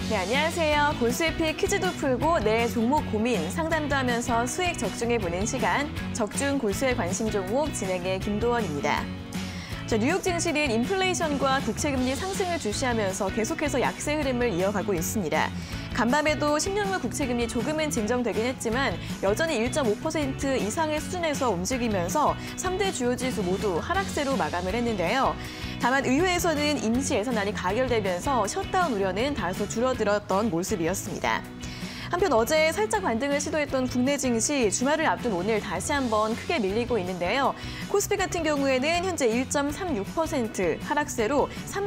네, 안녕하세요. 골수에피 퀴즈도 풀고 내 종목 고민, 상담도 하면서 수익 적중해보는 시간, 적중 골수의 관심 종목 진행의 김도원입니다. 자, 뉴욕 증시는 인플레이션과 국채금리 상승을 주시하면서 계속해서 약세 흐름을 이어가고 있습니다. 간밤에도 10년물 국채금리 조금은 진정되긴 했지만 여전히 1.5% 이상의 수준에서 움직이면서 3대 주요 지수 모두 하락세로 마감을 했는데요. 다만 의회에서는 임시 예산안이 가결되면서 셧다운 우려는 다소 줄어들었던 모습이었습니다. 한편 어제 살짝 반등을 시도했던 국내 증시 주말을 앞둔 오늘 다시 한번 크게 밀리고 있는데요. 코스피 같은 경우에는 현재 1.36% 하락세로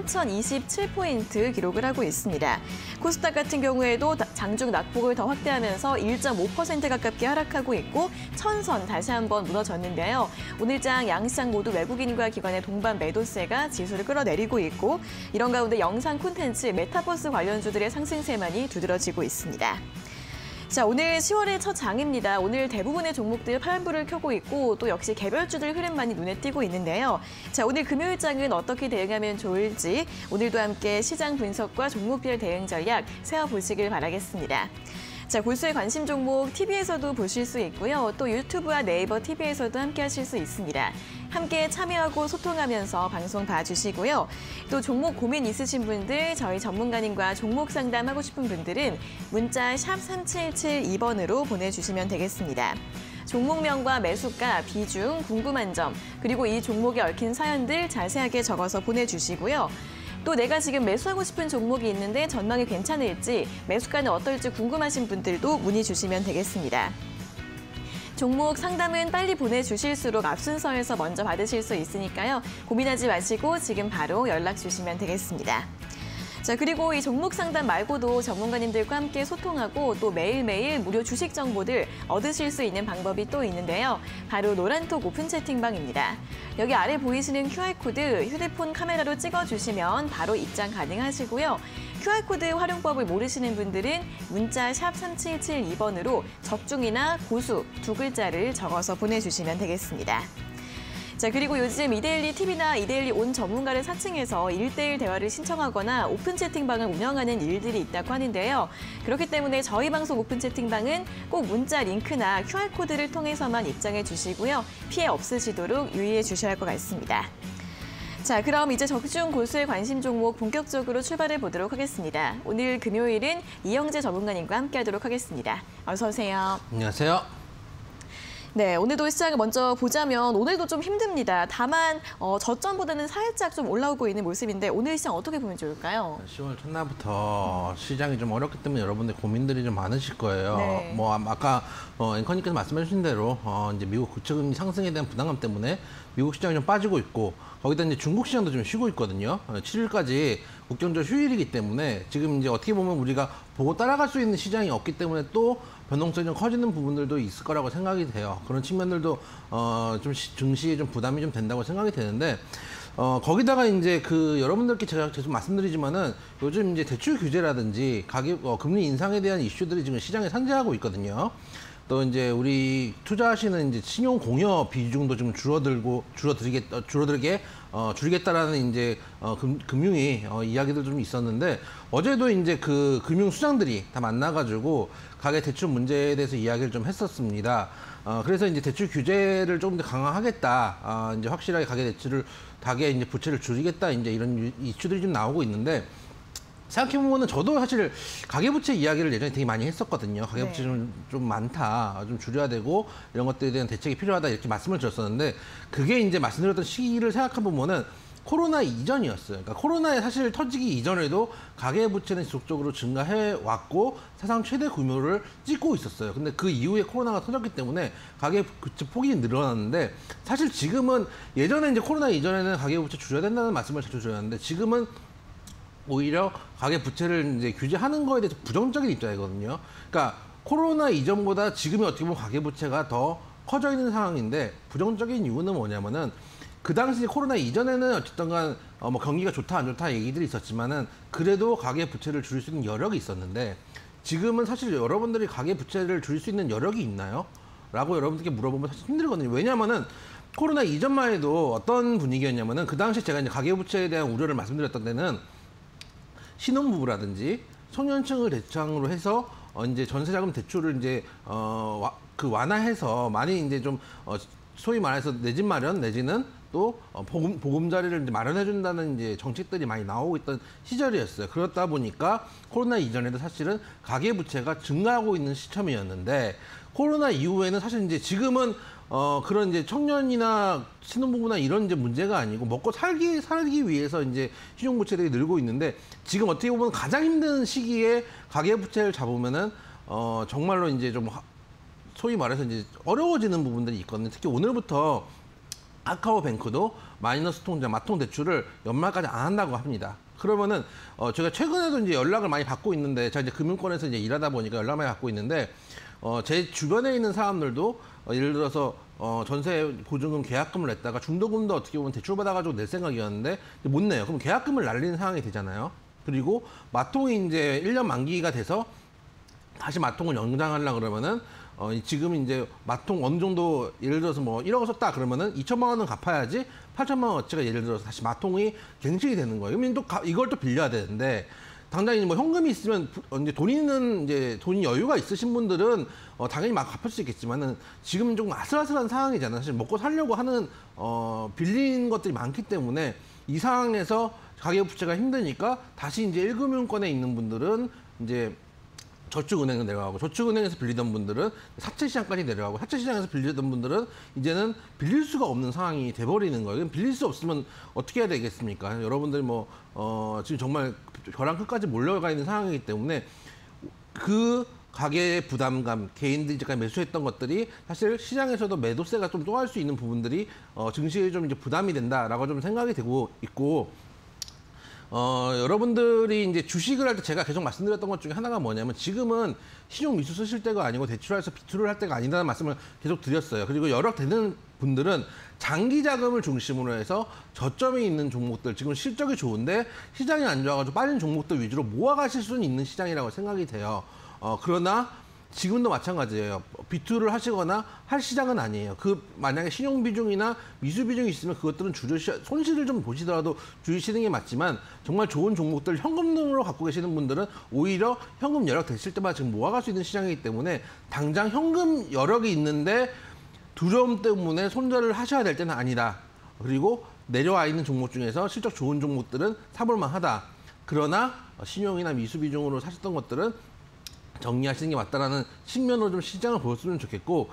3,027포인트 기록을 하고 있습니다. 코스닥 같은 경우에도 장중 낙폭을 더 확대하면서 1.5% 가깝게 하락하고 있고 천선 다시 한번 무너졌는데요. 오늘장 양시장 모두 외국인과 기관의 동반 매도세가 지수를 끌어내리고 있고 이런 가운데 영상 콘텐츠 메타버스 관련주들의 상승세만이 두드러지고 있습니다. 자, 오늘 10월의 첫 장입니다. 오늘 대부분의 종목들 파란불을 켜고 있고 또 역시 개별주들 흐름만이 눈에 띄고 있는데요. 자, 오늘 금요일장은 어떻게 대응하면 좋을지 오늘도 함께 시장 분석과 종목별 대응 전략 세워보시길 바라겠습니다. 자, 골수의 관심 종목 TV에서도 보실 수 있고요. 또 유튜브와 네이버 TV에서도 함께 하실 수 있습니다. 함께 참여하고 소통하면서 방송 봐주시고요. 또 종목 고민 있으신 분들, 저희 전문가님과 종목 상담하고 싶은 분들은 문자 샵 3772번으로 보내주시면 되겠습니다. 종목명과 매수가, 비중, 궁금한 점, 그리고 이 종목에 얽힌 사연들 자세하게 적어서 보내주시고요. 또 내가 지금 매수하고 싶은 종목이 있는데 전망이 괜찮을지, 매수가는 어떨지 궁금하신 분들도 문의 주시면 되겠습니다. 종목 상담은 빨리 보내주실수록 앞 순서에서 먼저 받으실 수 있으니까요. 고민하지 마시고 지금 바로 연락 주시면 되겠습니다. 자, 그리고 이 종목 상담 말고도 전문가님들과 함께 소통하고 또 매일매일 무료 주식 정보들 얻으실 수 있는 방법이 또 있는데요. 바로 노란톡 오픈 채팅방입니다. 여기 아래 보이시는 QR코드 휴대폰 카메라로 찍어주시면 바로 입장 가능하시고요. QR코드 활용법을 모르시는 분들은 문자 샵 3772번으로 적중이나 고수 두 글자를 적어서 보내주시면 되겠습니다. 자, 그리고 요즘 이데일리 TV나 이데일리 온 전문가를 사칭해서 1대1 대화를 신청하거나 오픈 채팅방을 운영하는 일들이 있다고 하는데요. 그렇기 때문에 저희 방송 오픈 채팅방은 꼭 문자 링크나 QR코드를 통해서만 입장해 주시고요. 피해 없으시도록 유의해 주셔야 할 것 같습니다. 자, 그럼 이제 적중 골수의 관심 종목 본격적으로 출발해 보도록 하겠습니다. 오늘 금요일은 이영재 전문가님과 함께하도록 하겠습니다. 어서 오세요. 안녕하세요. 네, 오늘도 시장을 먼저 보자면 오늘도 좀 힘듭니다. 다만 저점보다는 살짝 좀 올라오고 있는 모습인데 오늘 시장 어떻게 보면 좋을까요? 10월 첫날부터 시장이 좀 어렵기 때문에 여러분들 고민들이 좀 많으실 거예요. 네. 뭐 아까 앵커님께서 말씀해 주신 대로 이제 미국 국채금리 상승에 대한 부담감 때문에 미국 시장이 좀 빠지고 있고 거기다 이제 중국 시장도 좀 쉬고 있거든요. 7일까지 국경적 휴일이기 때문에 지금 이제 어떻게 보면 우리가 보고 따라갈 수 있는 시장이 없기 때문에 또 변동성이 좀 커지는 부분들도 있을 거라고 생각이 돼요. 그런 측면들도 좀 증시에 좀 부담이 좀 된다고 생각이 되는데 거기다가 이제 여러분들께 제가 계속 말씀드리지만은 요즘 이제 대출 규제라든지 가격 금리 인상에 대한 이슈들이 지금 시장에 산재하고 있거든요. 또 이제 우리 투자하시는 이제 신용 공여 비중도 좀 줄이겠다라는 이제 금융위 이야기들 좀 있었는데 어제도 이제 금융 수장들이 다 만나가지고 가계 대출 문제에 대해서 이야기를 좀 했었습니다. 그래서 이제 대출 규제를 조금 더 강화하겠다, 이제 확실하게 가계 이제 부채를 줄이겠다, 이제 이런 이슈들이 좀 나오고 있는데. 생각해보면 저도 사실 가계부채 이야기를 예전에 되게 많이 했었거든요. 가계부채 좀 많다, 좀 줄여야 되고 이런 것들에 대한 대책이 필요하다 이렇게 말씀을 드렸었는데 그게 이제 말씀드렸던 시기를 생각해보면은 코로나 이전이었어요. 그러니까 코로나에 사실 터지기 이전에도 가계부채는 지속적으로 증가해 왔고 사상 최대 규모를 찍고 있었어요. 근데 그 이후에 코로나가 터졌기 때문에 가계부채 폭이 늘어났는데 사실 지금은 예전에 이제 코로나 이전에는 가계부채 줄여야 된다는 말씀을 자주 드렸는데 지금은 오히려 가계 부채를 이제 규제하는 거에 대해서 부정적인 입장이거든요. 그러니까 코로나 이전보다 지금이 어떻게 보면 가계 부채가 더 커져 있는 상황인데 부정적인 이유는 뭐냐면은 그 당시 코로나 이전에는 어쨌든 간 뭐 경기가 좋다 안 좋다 얘기들이 있었지만은 그래도 가계 부채를 줄일 수 있는 여력이 있었는데 지금은 사실 여러분들이 가계 부채를 줄일 수 있는 여력이 있나요? 라고 여러분들께 물어보면 사실 힘들거든요. 왜냐하면은 코로나 이전만 해도 어떤 분위기였냐면은 그 당시 제가 이제 가계 부채에 대한 우려를 말씀드렸던 데는 신혼부부라든지 청년층을 대상으로 해서 이제 전세자금 대출을 이제 완화해서 많이 이제 좀 소위 말해서 내 집 마련 내지는 또 보금자리를 이제 마련해 준다는 이제 정책들이 많이 나오고 있던 시절이었어요. 그렇다 보니까 코로나 이전에도 사실은 가계 부채가 증가하고 있는 시점이었는데 코로나 이후에는 사실 이제 지금은 그런 이제 청년이나 신혼부부나 이런 이제 문제가 아니고 먹고 살기 위해서 이제 신용부채들이 늘고 있는데 지금 어떻게 보면 가장 힘든 시기에 가계부채를 잡으면은 정말로 이제 좀 소위 말해서 이제 어려워지는 부분들이 있거든요. 특히 오늘부터 카카오뱅크도 마이너스 통장, 마통 대출을 연말까지 안 한다고 합니다. 그러면은 제가 최근에도 이제 연락을 많이 받고 있는데 제가 이제 금융권에서 이제 일하다 보니까 연락 많이 받고 있는데 제 주변에 있는 사람들도 예를 들어서 전세 보증금 계약금을 냈다가 중도금도 어떻게 보면 대출 받아가지고 낼 생각이었는데 못 내요. 그럼 계약금을 날리는 상황이 되잖아요. 그리고 마통이 이제 1년 만기가 돼서 다시 마통을 연장하려고 그러면은 지금 이제 마통 어느 정도 예를 들어서 뭐 1억 썼다 그러면은 2천만 원은 갚아야지 8천만 원어치가 예를 들어서 다시 마통이 갱신이 되는 거예요. 그러면 또 이걸 또 빌려야 되는데 당장에 뭐 현금이 있으면 이제 돈이 여유가 있으신 분들은 당연히 막 갚을 수 있겠지만은 지금 조금 아슬아슬한 상황이잖아요. 사실 먹고 살려고 하는 빌린 것들이 많기 때문에 이 상황에서 가계부채가 힘드니까 다시 이제 1금융권에 있는 분들은 이제 저축은행으로 내려가고 저축은행에서 빌리던 분들은 사채시장까지 내려가고 사채시장에서 빌리던 분들은 이제는 빌릴 수가 없는 상황이 돼버리는 거예요. 빌릴 수 없으면 어떻게 해야 되겠습니까? 여러분들 지금 정말 벼랑 끝까지 몰려가 있는 상황이기 때문에 그 가계의 부담감, 개인들이 잠깐 매수했던 것들이 사실 시장에서도 매도세가 좀 또 할 수 있는 부분들이 증시에 좀 이제 부담이 된다라고 좀 생각이 되고 있고. 여러분들이 이제 주식을 할 때 제가 계속 말씀드렸던 것 중에 하나가 뭐냐면 지금은 신용 미수 쓰실 때가 아니고 대출해서 비투를 할 때가 아니다는 말씀을 계속 드렸어요. 그리고 여력 되는 분들은 장기 자금을 중심으로 해서 저점이 있는 종목들, 지금 실적이 좋은데 시장이 안 좋아가지고 빠진 종목들 위주로 모아가실 수는 있는 시장이라고 생각이 돼요. 그러나 지금도 마찬가지예요. 비투를 하시거나 할 시장은 아니에요. 만약에 신용 비중이나 미수 비중이 있으면 그것들은 손실을 좀 보시더라도 줄이시는 게 맞지만 정말 좋은 종목들 현금으로 갖고 계시는 분들은 오히려 현금 여력 됐을 때마다 지금 모아갈 수 있는 시장이기 때문에 당장 현금 여력이 있는데 두려움 때문에 손절을 하셔야 될 때는 아니다. 그리고 내려와 있는 종목 중에서 실적 좋은 종목들은 사볼만 하다. 그러나 신용이나 미수 비중으로 사셨던 것들은 정리하시는 게 맞다라는 측면으로 좀 시장을 보였으면 좋겠고,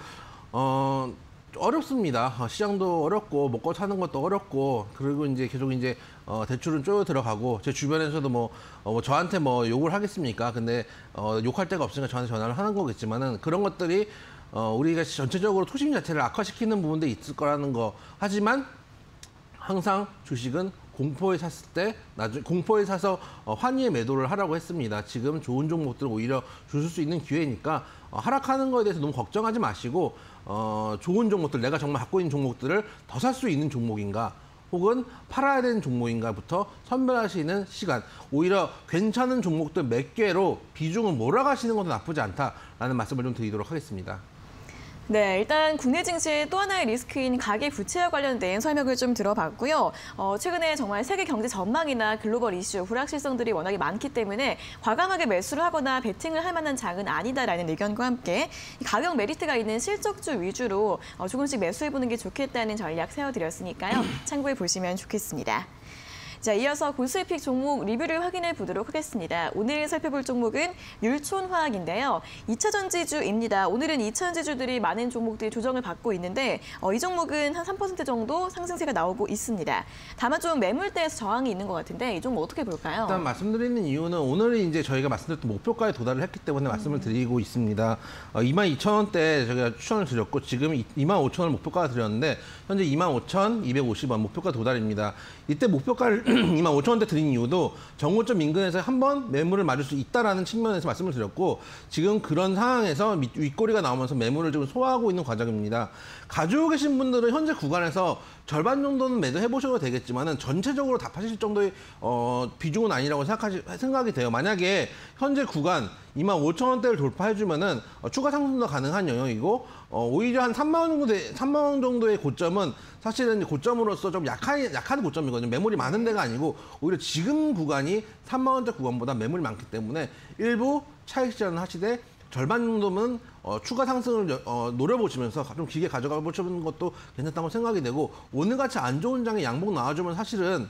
어렵습니다. 시장도 어렵고, 먹고 사는 것도 어렵고, 그리고 이제 계속 이제, 대출은 쪼여 들어가고, 제 주변에서도 저한테 욕을 하겠습니까? 근데, 욕할 데가 없으니까 저한테 전화를 하는 거겠지만은, 그런 것들이, 우리가 전체적으로 투심 자체를 악화시키는 부분들이 있을 거라는 거. 하지만, 항상 주식은 공포에 샀을 때 공포에 사서 환희의 매도를 하라고 했습니다. 지금 좋은 종목들을 오히려 주실 수 있는 기회니까 하락하는 거에 대해서 너무 걱정하지 마시고 좋은 종목들, 내가 정말 갖고 있는 종목들을 더 살 수 있는 종목인가 혹은 팔아야 되는 종목인가부터 선별하시는 시간, 오히려 괜찮은 종목들 몇 개로 비중을 몰아가시는 것도 나쁘지 않다라는 말씀을 좀 드리도록 하겠습니다. 네, 일단 국내 증시의 또 하나의 리스크인 가계 부채와 관련된 설명을 좀 들어봤고요. 최근에 정말 세계 경제 전망이나 글로벌 이슈, 불확실성들이 워낙에 많기 때문에 과감하게 매수를 하거나 베팅을 할 만한 장은 아니다라는 의견과 함께 가격 메리트가 있는 실적주 위주로 조금씩 매수해보는 게 좋겠다는 전략 세워드렸으니까요. 참고해 보시면 좋겠습니다. 자, 이어서 고수익 종목 리뷰를 확인해 보도록 하겠습니다. 오늘 살펴볼 종목은 율촌화학인데요. 2차전지주입니다. 오늘은 2차전지주들이 많은 종목들이 조정을 받고 있는데 이 종목은 한 3% 정도 상승세가 나오고 있습니다. 다만 좀 매물대에서 저항이 있는 것 같은데 이 종목 어떻게 볼까요? 일단 말씀드리는 이유는 오늘은 이제 저희가 말씀드렸던 목표가에 도달을 했기 때문에 말씀을 드리고 있습니다. 22,000원대 저희가 추천을 드렸고 지금 25,000원 목표가가 드렸는데 현재 25,250원 목표가 도달입니다. 이때 목표가를 25,000원대 드린 이유도 정고점 인근에서 한번 매물을 맞을 수 있다라는 측면에서 말씀을 드렸고 지금 그런 상황에서 윗꼬리가 나오면서 매물을 지금 소화하고 있는 과정입니다. 가지고 계신 분들은 현재 구간에서 절반 정도는 매도해 보셔도 되겠지만은 전체적으로 다 파실 정도의 비중은 아니라고 생각이 돼요. 만약에 현재 구간 25,000원대를 돌파해주면은 추가 상승도 가능한 영역이고 오히려 한 3만 원 정도의 고점은 사실은 고점으로서 좀 약한 고점이거든요. 매물이 많은 데가 아니고 오히려 지금 구간이 3만 원대 구간보다 매물이 많기 때문에 일부 차익 실현을 하시되 절반 정도는 추가 상승을 노려보시면서 좀 길게 가져가 보시는 것도 괜찮다고 생각이 되고, 오늘같이 안 좋은 장에 양봉 나와주면 사실은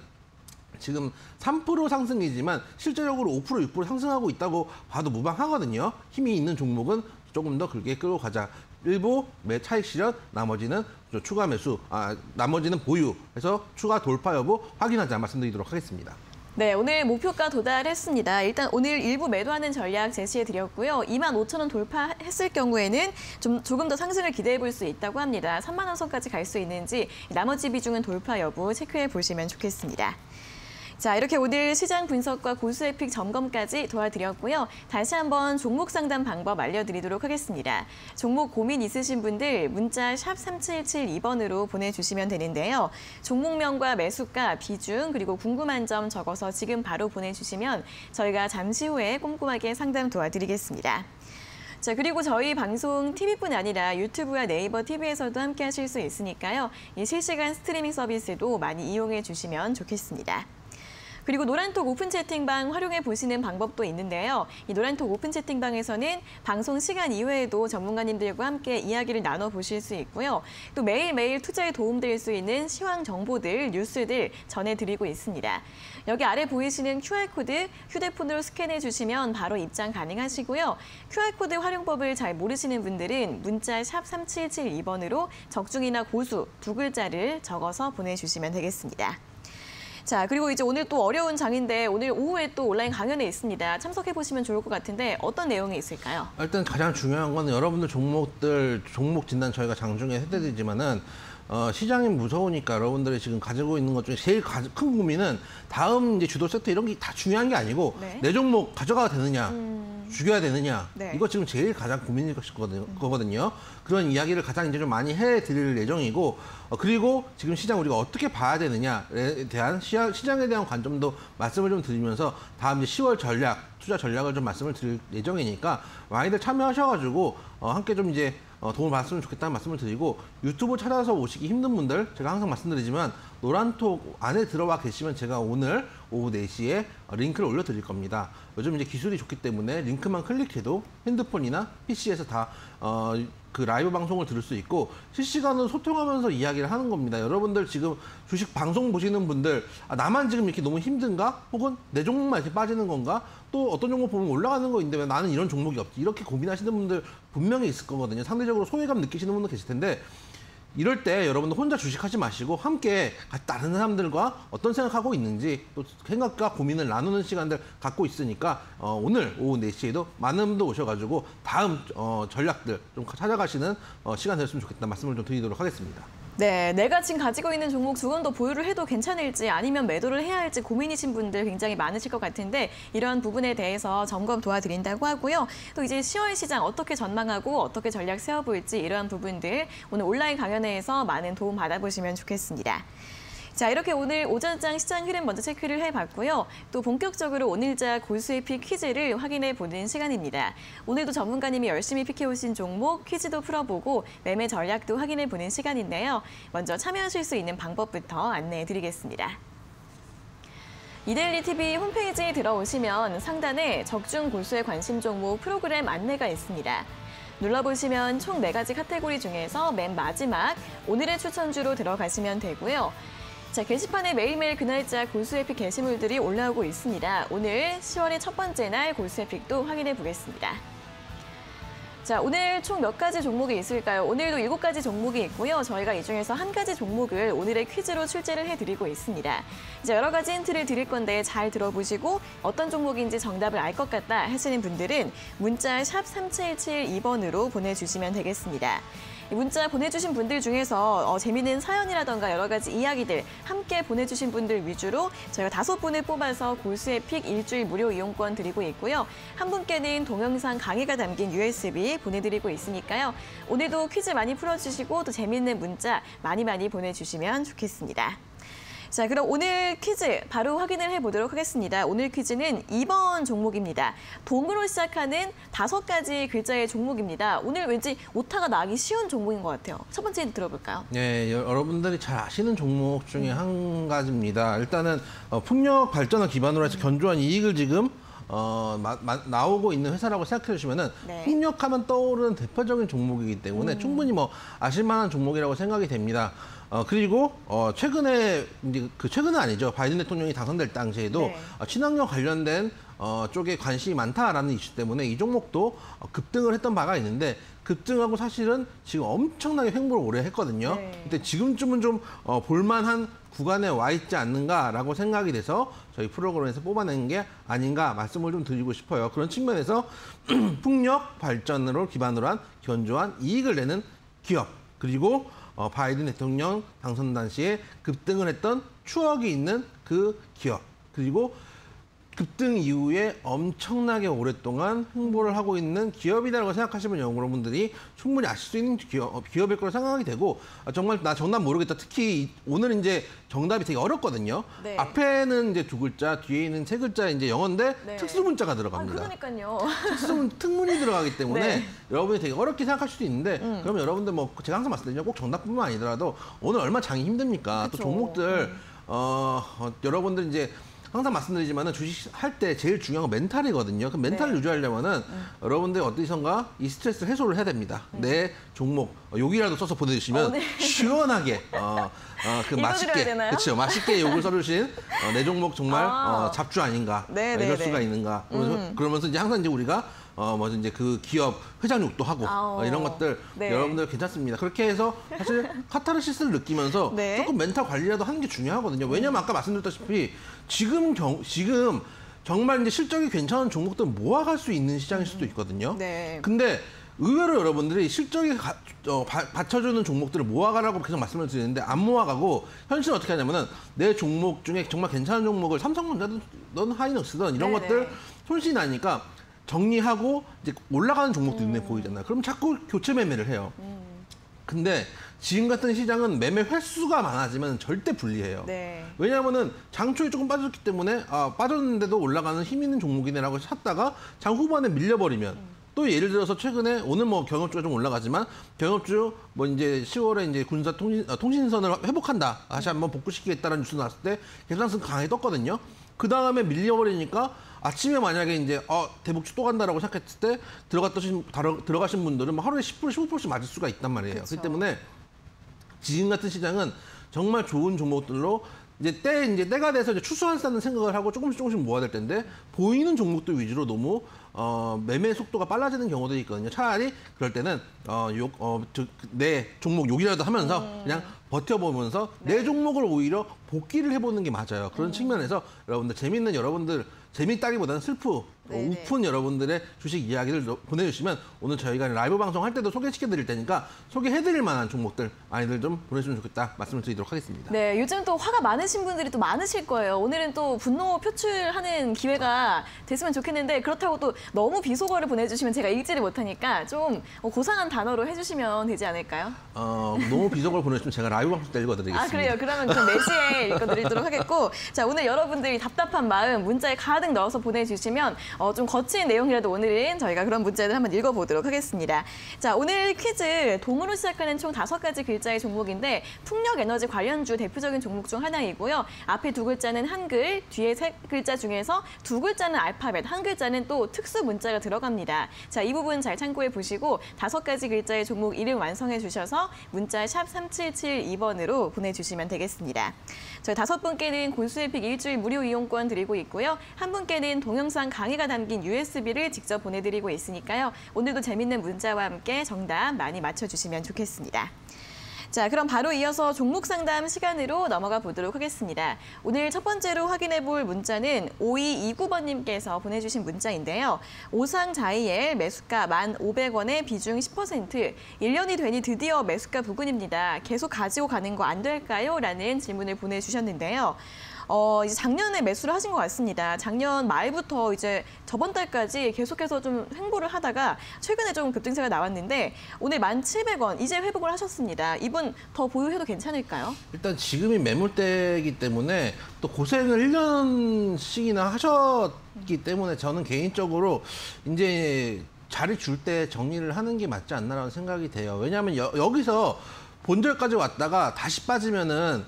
지금 3% 상승이지만 실제적으로 5%, 6% 상승하고 있다고 봐도 무방하거든요. 힘이 있는 종목은 조금 더 그렇게 끌고 가자. 일부 차익 실현, 나머지는 추가 매수, 나머지는 보유해서 추가 돌파 여부 확인하자 말씀드리도록 하겠습니다. 네, 오늘 목표가 도달했습니다. 일단 오늘 일부 매도하는 전략 제시해드렸고요. 25,000원 돌파했을 경우에는 조금 더 상승을 기대해 볼 수 있다고 합니다. 3만 원 선까지 갈 수 있는지 나머지 비중은 돌파 여부 체크해 보시면 좋겠습니다. 자, 이렇게 오늘 시장 분석과 고수의 픽 점검까지 도와드렸고요. 다시 한번 종목 상담 방법 알려드리도록 하겠습니다. 종목 고민 있으신 분들 문자 샵 3772번으로 보내주시면 되는데요. 종목명과 매수가, 비중, 그리고 궁금한 점 적어서 지금 바로 보내주시면 저희가 잠시 후에 꼼꼼하게 상담 도와드리겠습니다. 자, 그리고 저희 방송 TV뿐 아니라 유튜브와 네이버 TV에서도 함께 하실 수 있으니까요. 이 실시간 스트리밍 서비스도 많이 이용해 주시면 좋겠습니다. 그리고 노란톡 오픈 채팅방 활용해 보시는 방법도 있는데요. 이 노란톡 오픈 채팅방에서는 방송 시간 이외에도 전문가님들과 함께 이야기를 나눠보실 수 있고요. 또 매일매일 투자에 도움될 수 있는 시황 정보들, 뉴스들 전해드리고 있습니다. 여기 아래 보이시는 QR코드 휴대폰으로 스캔해 주시면 바로 입장 가능하시고요. QR코드 활용법을 잘 모르시는 분들은 문자 샵 3772번으로 적중이나 고수 두 글자를 적어서 보내주시면 되겠습니다. 자, 그리고 이제 오늘 또 어려운 장인데 오늘 오후에 또 온라인 강연에 있습니다. 참석해 보시면 좋을 것 같은데 어떤 내용이 있을까요? 일단 가장 중요한 건 여러분들 종목 진단 저희가 장중에 해드리지만은 시장이 무서우니까 여러분들이 지금 가지고 있는 것 중에 제일 큰 고민은 다음 이제 주도 섹터 이런 게 다 중요한 게 아니고 내 종목 가져가야 되느냐, 죽여야 되느냐, 이거 지금 제일 가장 고민일 거거든요. 그런 이야기를 가장 이제 좀 많이 해드릴 예정이고, 그리고 지금 시장 우리가 어떻게 봐야 되느냐에 대한 시장에 대한 관점도 말씀을 좀 드리면서 다음 이제 10월 투자 전략을 좀 말씀을 드릴 예정이니까 많이들 참여하셔가지고 함께 좀 이제 도움을 받았으면 좋겠다는 말씀을 드리고, 유튜브 찾아서 오시기 힘든 분들 제가 항상 말씀드리지만 노란톡 안에 들어와 계시면 제가 오늘 오후 4시에 링크를 올려드릴 겁니다. 요즘 이제 기술이 좋기 때문에 링크만 클릭해도 핸드폰이나 PC에서 다 그 라이브 방송을 들을 수 있고 실시간으로 소통하면서 이야기를 하는 겁니다. 여러분들 지금 주식 방송 보시는 분들 나만 지금 이렇게 너무 힘든가? 혹은 내 종목만 이렇게 빠지는 건가? 또 어떤 종목 보면 올라가는 거 있는데 왜 나는 이런 종목이 없지? 이렇게 고민하시는 분들 분명히 있을 거거든요. 상대적으로 소외감 느끼시는 분도 계실 텐데 이럴 때 여러분들 혼자 주식하지 마시고 함께 다른 사람들과 어떤 생각하고 있는지 또 생각과 고민을 나누는 시간들 갖고 있으니까 오늘 오후 4시에도 많은 분들 오셔가지고 다음 전략들 좀 찾아가시는 시간 됐으면 좋겠다 말씀을 좀 드리도록 하겠습니다. 네, 내가 지금 가지고 있는 종목 조금 더 보유를 해도 괜찮을지 아니면 매도를 해야 할지 고민이신 분들 굉장히 많으실 것 같은데 이런 부분에 대해서 점검 도와드린다고 하고요. 또 이제 10월 시장 어떻게 전망하고 어떻게 전략 세워볼지 이러한 부분들 오늘 온라인 강연회에서 많은 도움 받아보시면 좋겠습니다. 자, 이렇게 오늘 오전장 시장 흐름 먼저 체크를 해봤고요. 또 본격적으로 오늘자 고수의 픽 퀴즈를 확인해 보는 시간입니다. 오늘도 전문가님이 열심히 픽해오신 종목 퀴즈도 풀어보고 매매 전략도 확인해 보는 시간인데요. 먼저 참여하실 수 있는 방법부터 안내해 드리겠습니다. 이데일리 TV 홈페이지에 들어오시면 상단에 적중 고수의 관심 종목 프로그램 안내가 있습니다. 눌러보시면 총 4가지 카테고리 중에서 맨 마지막 오늘의 추천주로 들어가시면 되고요. 자, 게시판에 매일매일 그날짜 고수의 픽 게시물들이 올라오고 있습니다. 오늘 10월의 첫 번째 날 고수의 픽도 확인해 보겠습니다. 자, 오늘 총 몇 가지 종목이 있을까요? 오늘도 7가지 종목이 있고요. 저희가 이 중에서 한 가지 종목을 오늘의 퀴즈로 출제를 해드리고 있습니다. 이제 여러 가지 힌트를 드릴 건데 잘 들어보시고 어떤 종목인지 정답을 알 것 같다 하시는 분들은 문자 샵 3772번으로 보내주시면 되겠습니다. 문자 보내주신 분들 중에서 재미있는 사연이라던가 여러 가지 이야기들 함께 보내주신 분들 위주로 저희가 5분을 뽑아서 고수의 픽 일주일 무료 이용권 드리고 있고요. 한 분께는 동영상 강의가 담긴 USB 보내드리고 있으니까요. 오늘도 퀴즈 많이 풀어주시고 또 재미있는 문자 많이 보내주시면 좋겠습니다. 자, 그럼 오늘 퀴즈 바로 확인을 해보도록 하겠습니다. 오늘 퀴즈는 2번 종목입니다. 동으로 시작하는 5가지 글자의 종목입니다. 오늘 왠지 오타가 나기 쉬운 종목인 것 같아요. 첫 번째 들어볼까요? 네, 여러분들이 잘 아시는 종목 중에 한 가지입니다. 일단은 풍력 발전을 기반으로 해서 견조한 이익을 지금 나오고 있는 회사라고 생각해 주시면은 네. 풍력하면 떠오르는 대표적인 종목이기 때문에 충분히 뭐 아실만한 종목이라고 생각이 됩니다. 그리고 최근에 이제 최근은 아니죠. 바이든 대통령이 당선될 당시에도 네. 친환경 관련된 쪽에 관심이 많다라는 이슈 때문에 이 종목도 급등을 했던 바가 있는데 급등하고 사실은 지금 엄청나게 횡보를 오래 했거든요. 네. 근데 지금쯤은 좀 볼만한 구간에 와 있지 않는가라고 생각이 돼서 저희 프로그램에서 뽑아낸 게 아닌가 말씀을 좀 드리고 싶어요. 그런 측면에서 풍력 발전으로 기반으로 한 견조한 이익을 내는 기업, 그리고 바이든 대통령 당선 당시에 급등을 했던 추억이 있는 그 기업, 그리고 급등 이후에 엄청나게 오랫동안 홍보를 하고 있는 기업이라고 생각하시면 여러분들이 충분히 아실 수 있는 기업일 거라 생각이 되고, 정말 나 정답 모르겠다. 특히 오늘 이제 정답이 되게 어렵거든요. 네. 앞에는 이제 2글자, 뒤에 있는 3글자 이제 영어인데 네. 특수 문자가 들어갑니다. 그러니까요. 특문이 들어가기 때문에 네. 여러분이 되게 어렵게 생각할 수도 있는데 그러면 여러분들 뭐 제가 항상 말씀드리죠. 꼭 정답뿐만 아니더라도 오늘 얼마나 장이 힘듭니까? 그쵸. 또 종목들 여러분들 이제 항상 말씀드리지만은 주식 할 때 제일 중요한 건 멘탈이거든요. 그 멘탈을 네. 유지하려면은 여러분들 어디선가 이 스트레스 해소를 해야 됩니다. 내 종목 욕이라도 써서 보내주시면 네. 시원하게 그 읽어드려야 맛있게 되나요? 그렇죠. 맛있게 욕을 써주신 내 종목 정말 잡주 아닌가 네, 이럴 네, 수가 네. 있는가 그러면서 이제 항상 이제 우리가 뭐지 이제 그 기업 회장 욕도 하고 이런 것들 네. 여러분들 괜찮습니다. 그렇게 해서 사실 카타르시스를 느끼면서 네. 조금 멘탈 관리라도 하는 게 중요하거든요. 왜냐면 아까 말씀드렸다시피 지금 정말 이제 실적이 괜찮은 종목들 모아갈 수 있는 시장일 수도 있거든요. 네. 근데 의외로 여러분들이 실적이 받쳐주는 종목들을 모아가라고 계속 말씀을 드리는데 안 모아가고 현실은 어떻게 하냐면은 내 종목 중에 정말 괜찮은 종목을 삼성전자든 하이닉스든 이런 네네. 것들 손실이 나니까 정리하고 이제 올라가는 종목들이 눈에 보이잖아요. 그럼 자꾸 교체 매매를 해요. 근데 지금 같은 시장은 매매 횟수가 많아지면 절대 불리해요. 네. 왜냐하면은 장초에 조금 빠졌기 때문에 빠졌는데도 올라가는 힘 있는 종목이네라고 샀다가 장 후반에 밀려버리면 또 예를 들어서 최근에 오늘 뭐 경협주가 좀 올라가지만 경협주 뭐 이제 10월에 이제 군사 통신선을 회복한다, 다시 한번 복구시키겠다는 뉴스 나왔을 때 계산성 강하게 떴거든요. 그 다음에 밀려버리니까 아침에 만약에 이제 대북주 또 간다라고 생각했을 때 들어가신 분들은 뭐 하루에 10%, 15%씩 맞을 수가 있단 말이에요. 그쵸. 그렇기 때문에 지금 같은 시장은 정말 좋은 종목들로 이제 때가 돼서 이제 추수한다는 생각을 하고 조금씩 모아야 될 텐데 보이는 종목들 위주로 너무 매매 속도가 빨라지는 경우도 있거든요. 차라리 그럴 때는 내 종목 욕이라도 하면서 그냥 버텨보면서 내 종목을 오히려 복귀를 해보는 게 맞아요. 그런 측면에서 여러분들 재밌다기보다는 우픈 여러분들의 주식 이야기를 보내주시면 오늘 저희가 라이브 방송할 때도 소개시켜드릴 테니까 소개해드릴 만한 종목들 많이들 좀 보내주시면 좋겠다 말씀을 드리도록 하겠습니다. 네, 요즘 또 화가 많으신 분들이 또 많으실 거예요. 오늘은 또 분노 표출하는 기회가 됐으면 좋겠는데 그렇다고 또 너무 비속어를 보내주시면 제가 읽지를 못하니까 좀 고상한 단어로 해주시면 되지 않을까요? 너무 비속어를 보내주시면 제가 라이브 방송 때 읽어드리겠습니다. 그래요? 그러면 좀 4시에 읽어드리도록 하겠고, 자, 오늘 여러분들이 답답한 마음 문자에 가득 넣어서 보내주시면 좀 거친 내용이라도 오늘은 저희가 그런 문자들 한번 읽어보도록 하겠습니다. 자, 오늘 퀴즈 동으로 시작하는 총 5가지 글자의 종목인데 풍력에너지 관련주 대표적인 종목 중 하나이고요. 앞에 2글자는 한글, 뒤에 3글자 중에서 2글자는 알파벳, 1글자는 또 특수 문자가 들어갑니다. 자, 이 부분 잘 참고해 보시고 5가지 글자의 종목 이름 완성해 주셔서 문자 샵 3772번으로 보내주시면 되겠습니다. 저희 5분께는 골수에픽 일주일 무료 이용권 드리고 있고요. 한 분께는 동영상 강의가 담긴 USB를 직접 보내드리고 있으니까요. 오늘도 재밌는 문자와 함께 정답 많이 맞춰주시면 좋겠습니다. 자, 그럼 바로 이어서 종목 상담 시간으로 넘어가 보도록 하겠습니다. 오늘 첫 번째로 확인해 볼 문자는 5229번님께서 보내주신 문자인데요. 오상자이엘 매수가 1,500원에 비중 10%, 1년이 되니 드디어 매수가 부근입니다. 계속 가지고 가는 거 안 될까요? 라는 질문을 보내주셨는데요. 이제 작년에 매수를 하신 것 같습니다. 작년 말부터 이제 저번 달까지 계속해서 좀 횡보를 하다가 최근에 좀 급등세가 나왔는데 오늘 1,700원 이제 회복을 하셨습니다. 이분 더 보유해도 괜찮을까요? 일단 지금이 매물대이기 때문에 또 고생을 1년씩이나 하셨기 때문에 저는 개인적으로 이제 자리 줄 때 정리를 하는 게 맞지 않나라는 생각이 돼요. 왜냐하면 여기서 본절까지 왔다가 다시 빠지면은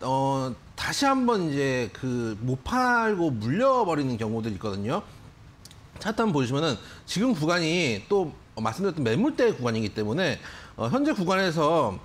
다시 한번 이제 그 못 팔고 물려버리는 경우들이 있거든요. 차트 한번 보시면은 지금 구간이 또 말씀드렸던 매물대 구간이기 때문에 현재 구간에서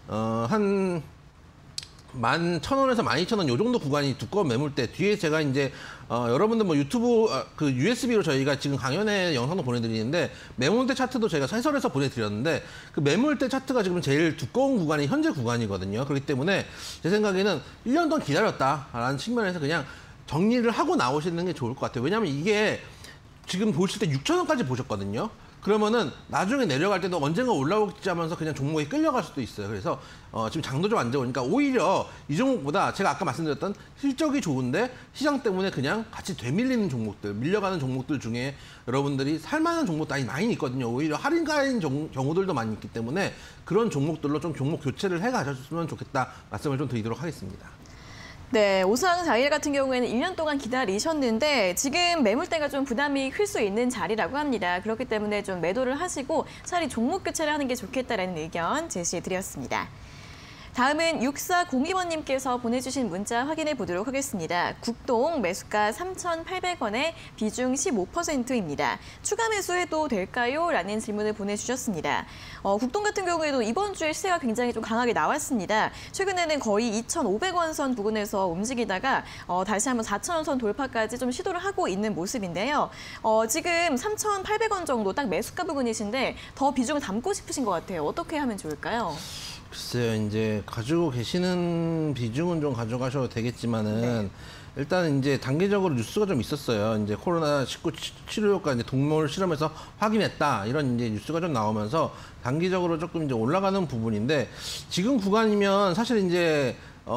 한 11,000원에서 12,000원 요 정도 구간이 두꺼운 매물대 뒤에 제가 이제 여러분들 뭐 유튜브 그 USB로 저희가 지금 강연회 영상도 보내드리는데 매물대 차트도 제가 해설해서 보내드렸는데 그 매물대 차트가 지금 제일 두꺼운 구간이 현재 구간이거든요. 그렇기 때문에 제 생각에는 1년 동안 기다렸다라는 측면에서 그냥 정리를 하고 나오시는 게 좋을 것 같아요. 왜냐하면 이게 지금 보실 때 6,000원까지 보셨거든요. 그러면은 나중에 내려갈 때도 언젠가 올라오지 하면서 그냥 종목이 끌려갈 수도 있어요. 그래서 지금 장도 좀 안 좋으니까 오히려 이 종목보다 제가 아까 말씀드렸던 실적이 좋은데 시장 때문에 그냥 같이 되밀리는 종목들, 밀려가는 종목들 중에 여러분들이 살만한 종목들이 많이 있거든요. 오히려 할인가인 경우들도 많이 있기 때문에 그런 종목들로 좀 종목 교체를 해 가셨으면 좋겠다 말씀을 좀 드리도록 하겠습니다. 네, 오상자일 같은 경우에는 1년 동안 기다리셨는데 지금 매물대가 좀 부담이 클 수 있는 자리라고 합니다. 그렇기 때문에 좀 매도를 하시고 차라리 종목 교체를 하는 게 좋겠다라는 의견 제시해드렸습니다. 다음은 6402번님께서 보내주신 문자 확인해 보도록 하겠습니다. 국동 매수가 3,800원에 비중 15%입니다. 추가 매수해도 될까요? 라는 질문을 보내주셨습니다. 국동 같은 경우에도 이번 주에 시세가 굉장히 좀 강하게 나왔습니다. 최근에는 거의 2,500원 선 부근에서 움직이다가 다시 한번 4,000원 선 돌파까지 좀 시도를 하고 있는 모습인데요. 지금 3,800원 정도 딱 매수가 부근이신데 더 비중을 담고 싶으신 것 같아요. 어떻게 하면 좋을까요? 글쎄요, 이제 가지고 계시는 비중은 좀 가져가셔도 되겠지만은, 일단 이제 단기적으로 뉴스가 좀 있었어요. 이제 코로나19 치료 효과 이제 동물 실험에서 확인했다. 이런 이제 뉴스가 좀 나오면서 단기적으로 조금 이제 올라가는 부분인데, 지금 구간이면 사실 이제,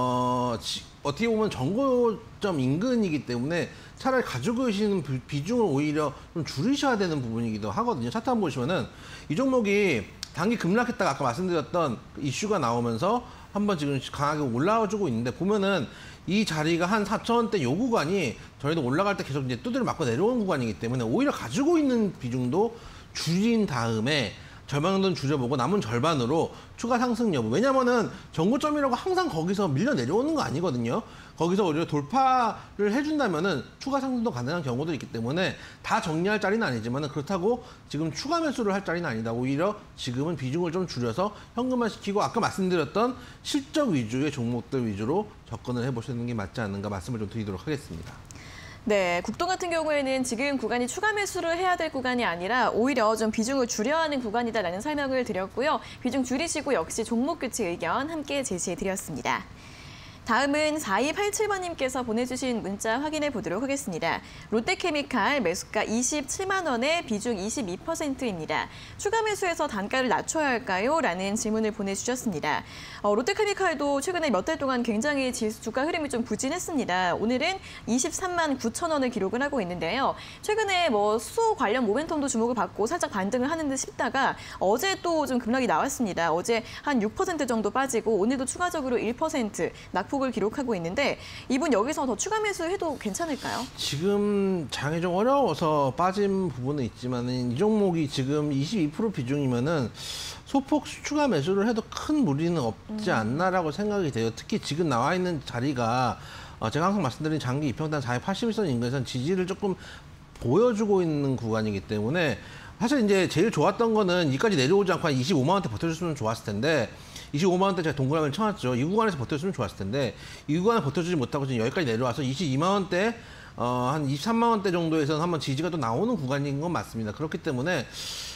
어떻게 보면 정고점 인근이기 때문에 차라리 가지고 계시는 비중을 오히려 좀 줄이셔야 되는 부분이기도 하거든요. 차트 한번 보시면은 이 종목이 단기 급락했다가 아까 말씀드렸던 이슈가 나오면서 한번 지금 강하게 올라와주고 있는데 보면은 이 자리가 한 4,000원대 요 구간이 저희도 올라갈 때 계속 이제 두드려 맞고 내려온 구간이기 때문에 오히려 가지고 있는 비중도 줄인 다음에 절반 정도는 줄여보고 남은 절반으로 추가 상승 여부. 왜냐면은 정고점이라고 항상 거기서 밀려 내려오는 거 아니거든요. 거기서 오히려 돌파를 해준다면은 추가 상승도 가능한 경우도 있기 때문에 다 정리할 자리는 아니지만은 그렇다고 지금 추가 매수를 할 자리는 아니다. 오히려 지금은 비중을 좀 줄여서 현금화 시키고 아까 말씀드렸던 실적 위주의 종목들 위주로 접근을 해보시는 게 맞지 않는가 말씀을 좀 드리도록 하겠습니다. 네, 국동 같은 경우에는 지금 구간이 추가 매수를 해야 될 구간이 아니라 오히려 좀 비중을 줄여야 하는 구간이다라는 설명을 드렸고요. 비중 줄이시고 역시 종목 교체 의견 함께 제시해드렸습니다. 다음은 4287번님께서 보내주신 문자 확인해 보도록 하겠습니다. 롯데케미칼 매수가 27만 원에 비중 22%입니다. 추가 매수해서 단가를 낮춰야 할까요? 라는 질문을 보내주셨습니다. 롯데케미칼도 최근에 몇 달 동안 굉장히 주가 흐름이 좀 부진했습니다. 오늘은 23만 9천 원을 기록을 하고 있는데요. 최근에 뭐 수소 관련 모멘텀도 주목을 받고 살짝 반등을 하는 듯 싶다가 어제 또 좀 급락이 나왔습니다. 어제 한 6% 정도 빠지고 오늘도 추가적으로 1% 낙폭을 기록하고 있는데 이분 여기서 더 추가 매수해도 괜찮을까요? 지금 장이 좀 어려워서 빠진 부분은 있지만 이 종목이 지금 22% 비중이면은 소폭 추가 매수를 해도 큰 무리는 없지 않나라고 생각이 돼요. 특히 지금 나와 있는 자리가 제가 항상 말씀드린 장기 2평단 481선 인근에서는 지지를 조금 보여주고 있는 구간이기 때문에 사실 이제 제일 좋았던 거는 이까지 내려오지 않고 한 25만 원대 버텨줬으면 좋았을 텐데 25만 원대 제가 동그라미를 쳐놨죠. 이 구간에서 버텨주면 좋았을 텐데 이 구간을 버텨주지 못하고 지금 여기까지 내려와서 22만 원대 한 23만 원대 정도에서는 한번 지지가 또 나오는 구간인 건 맞습니다. 그렇기 때문에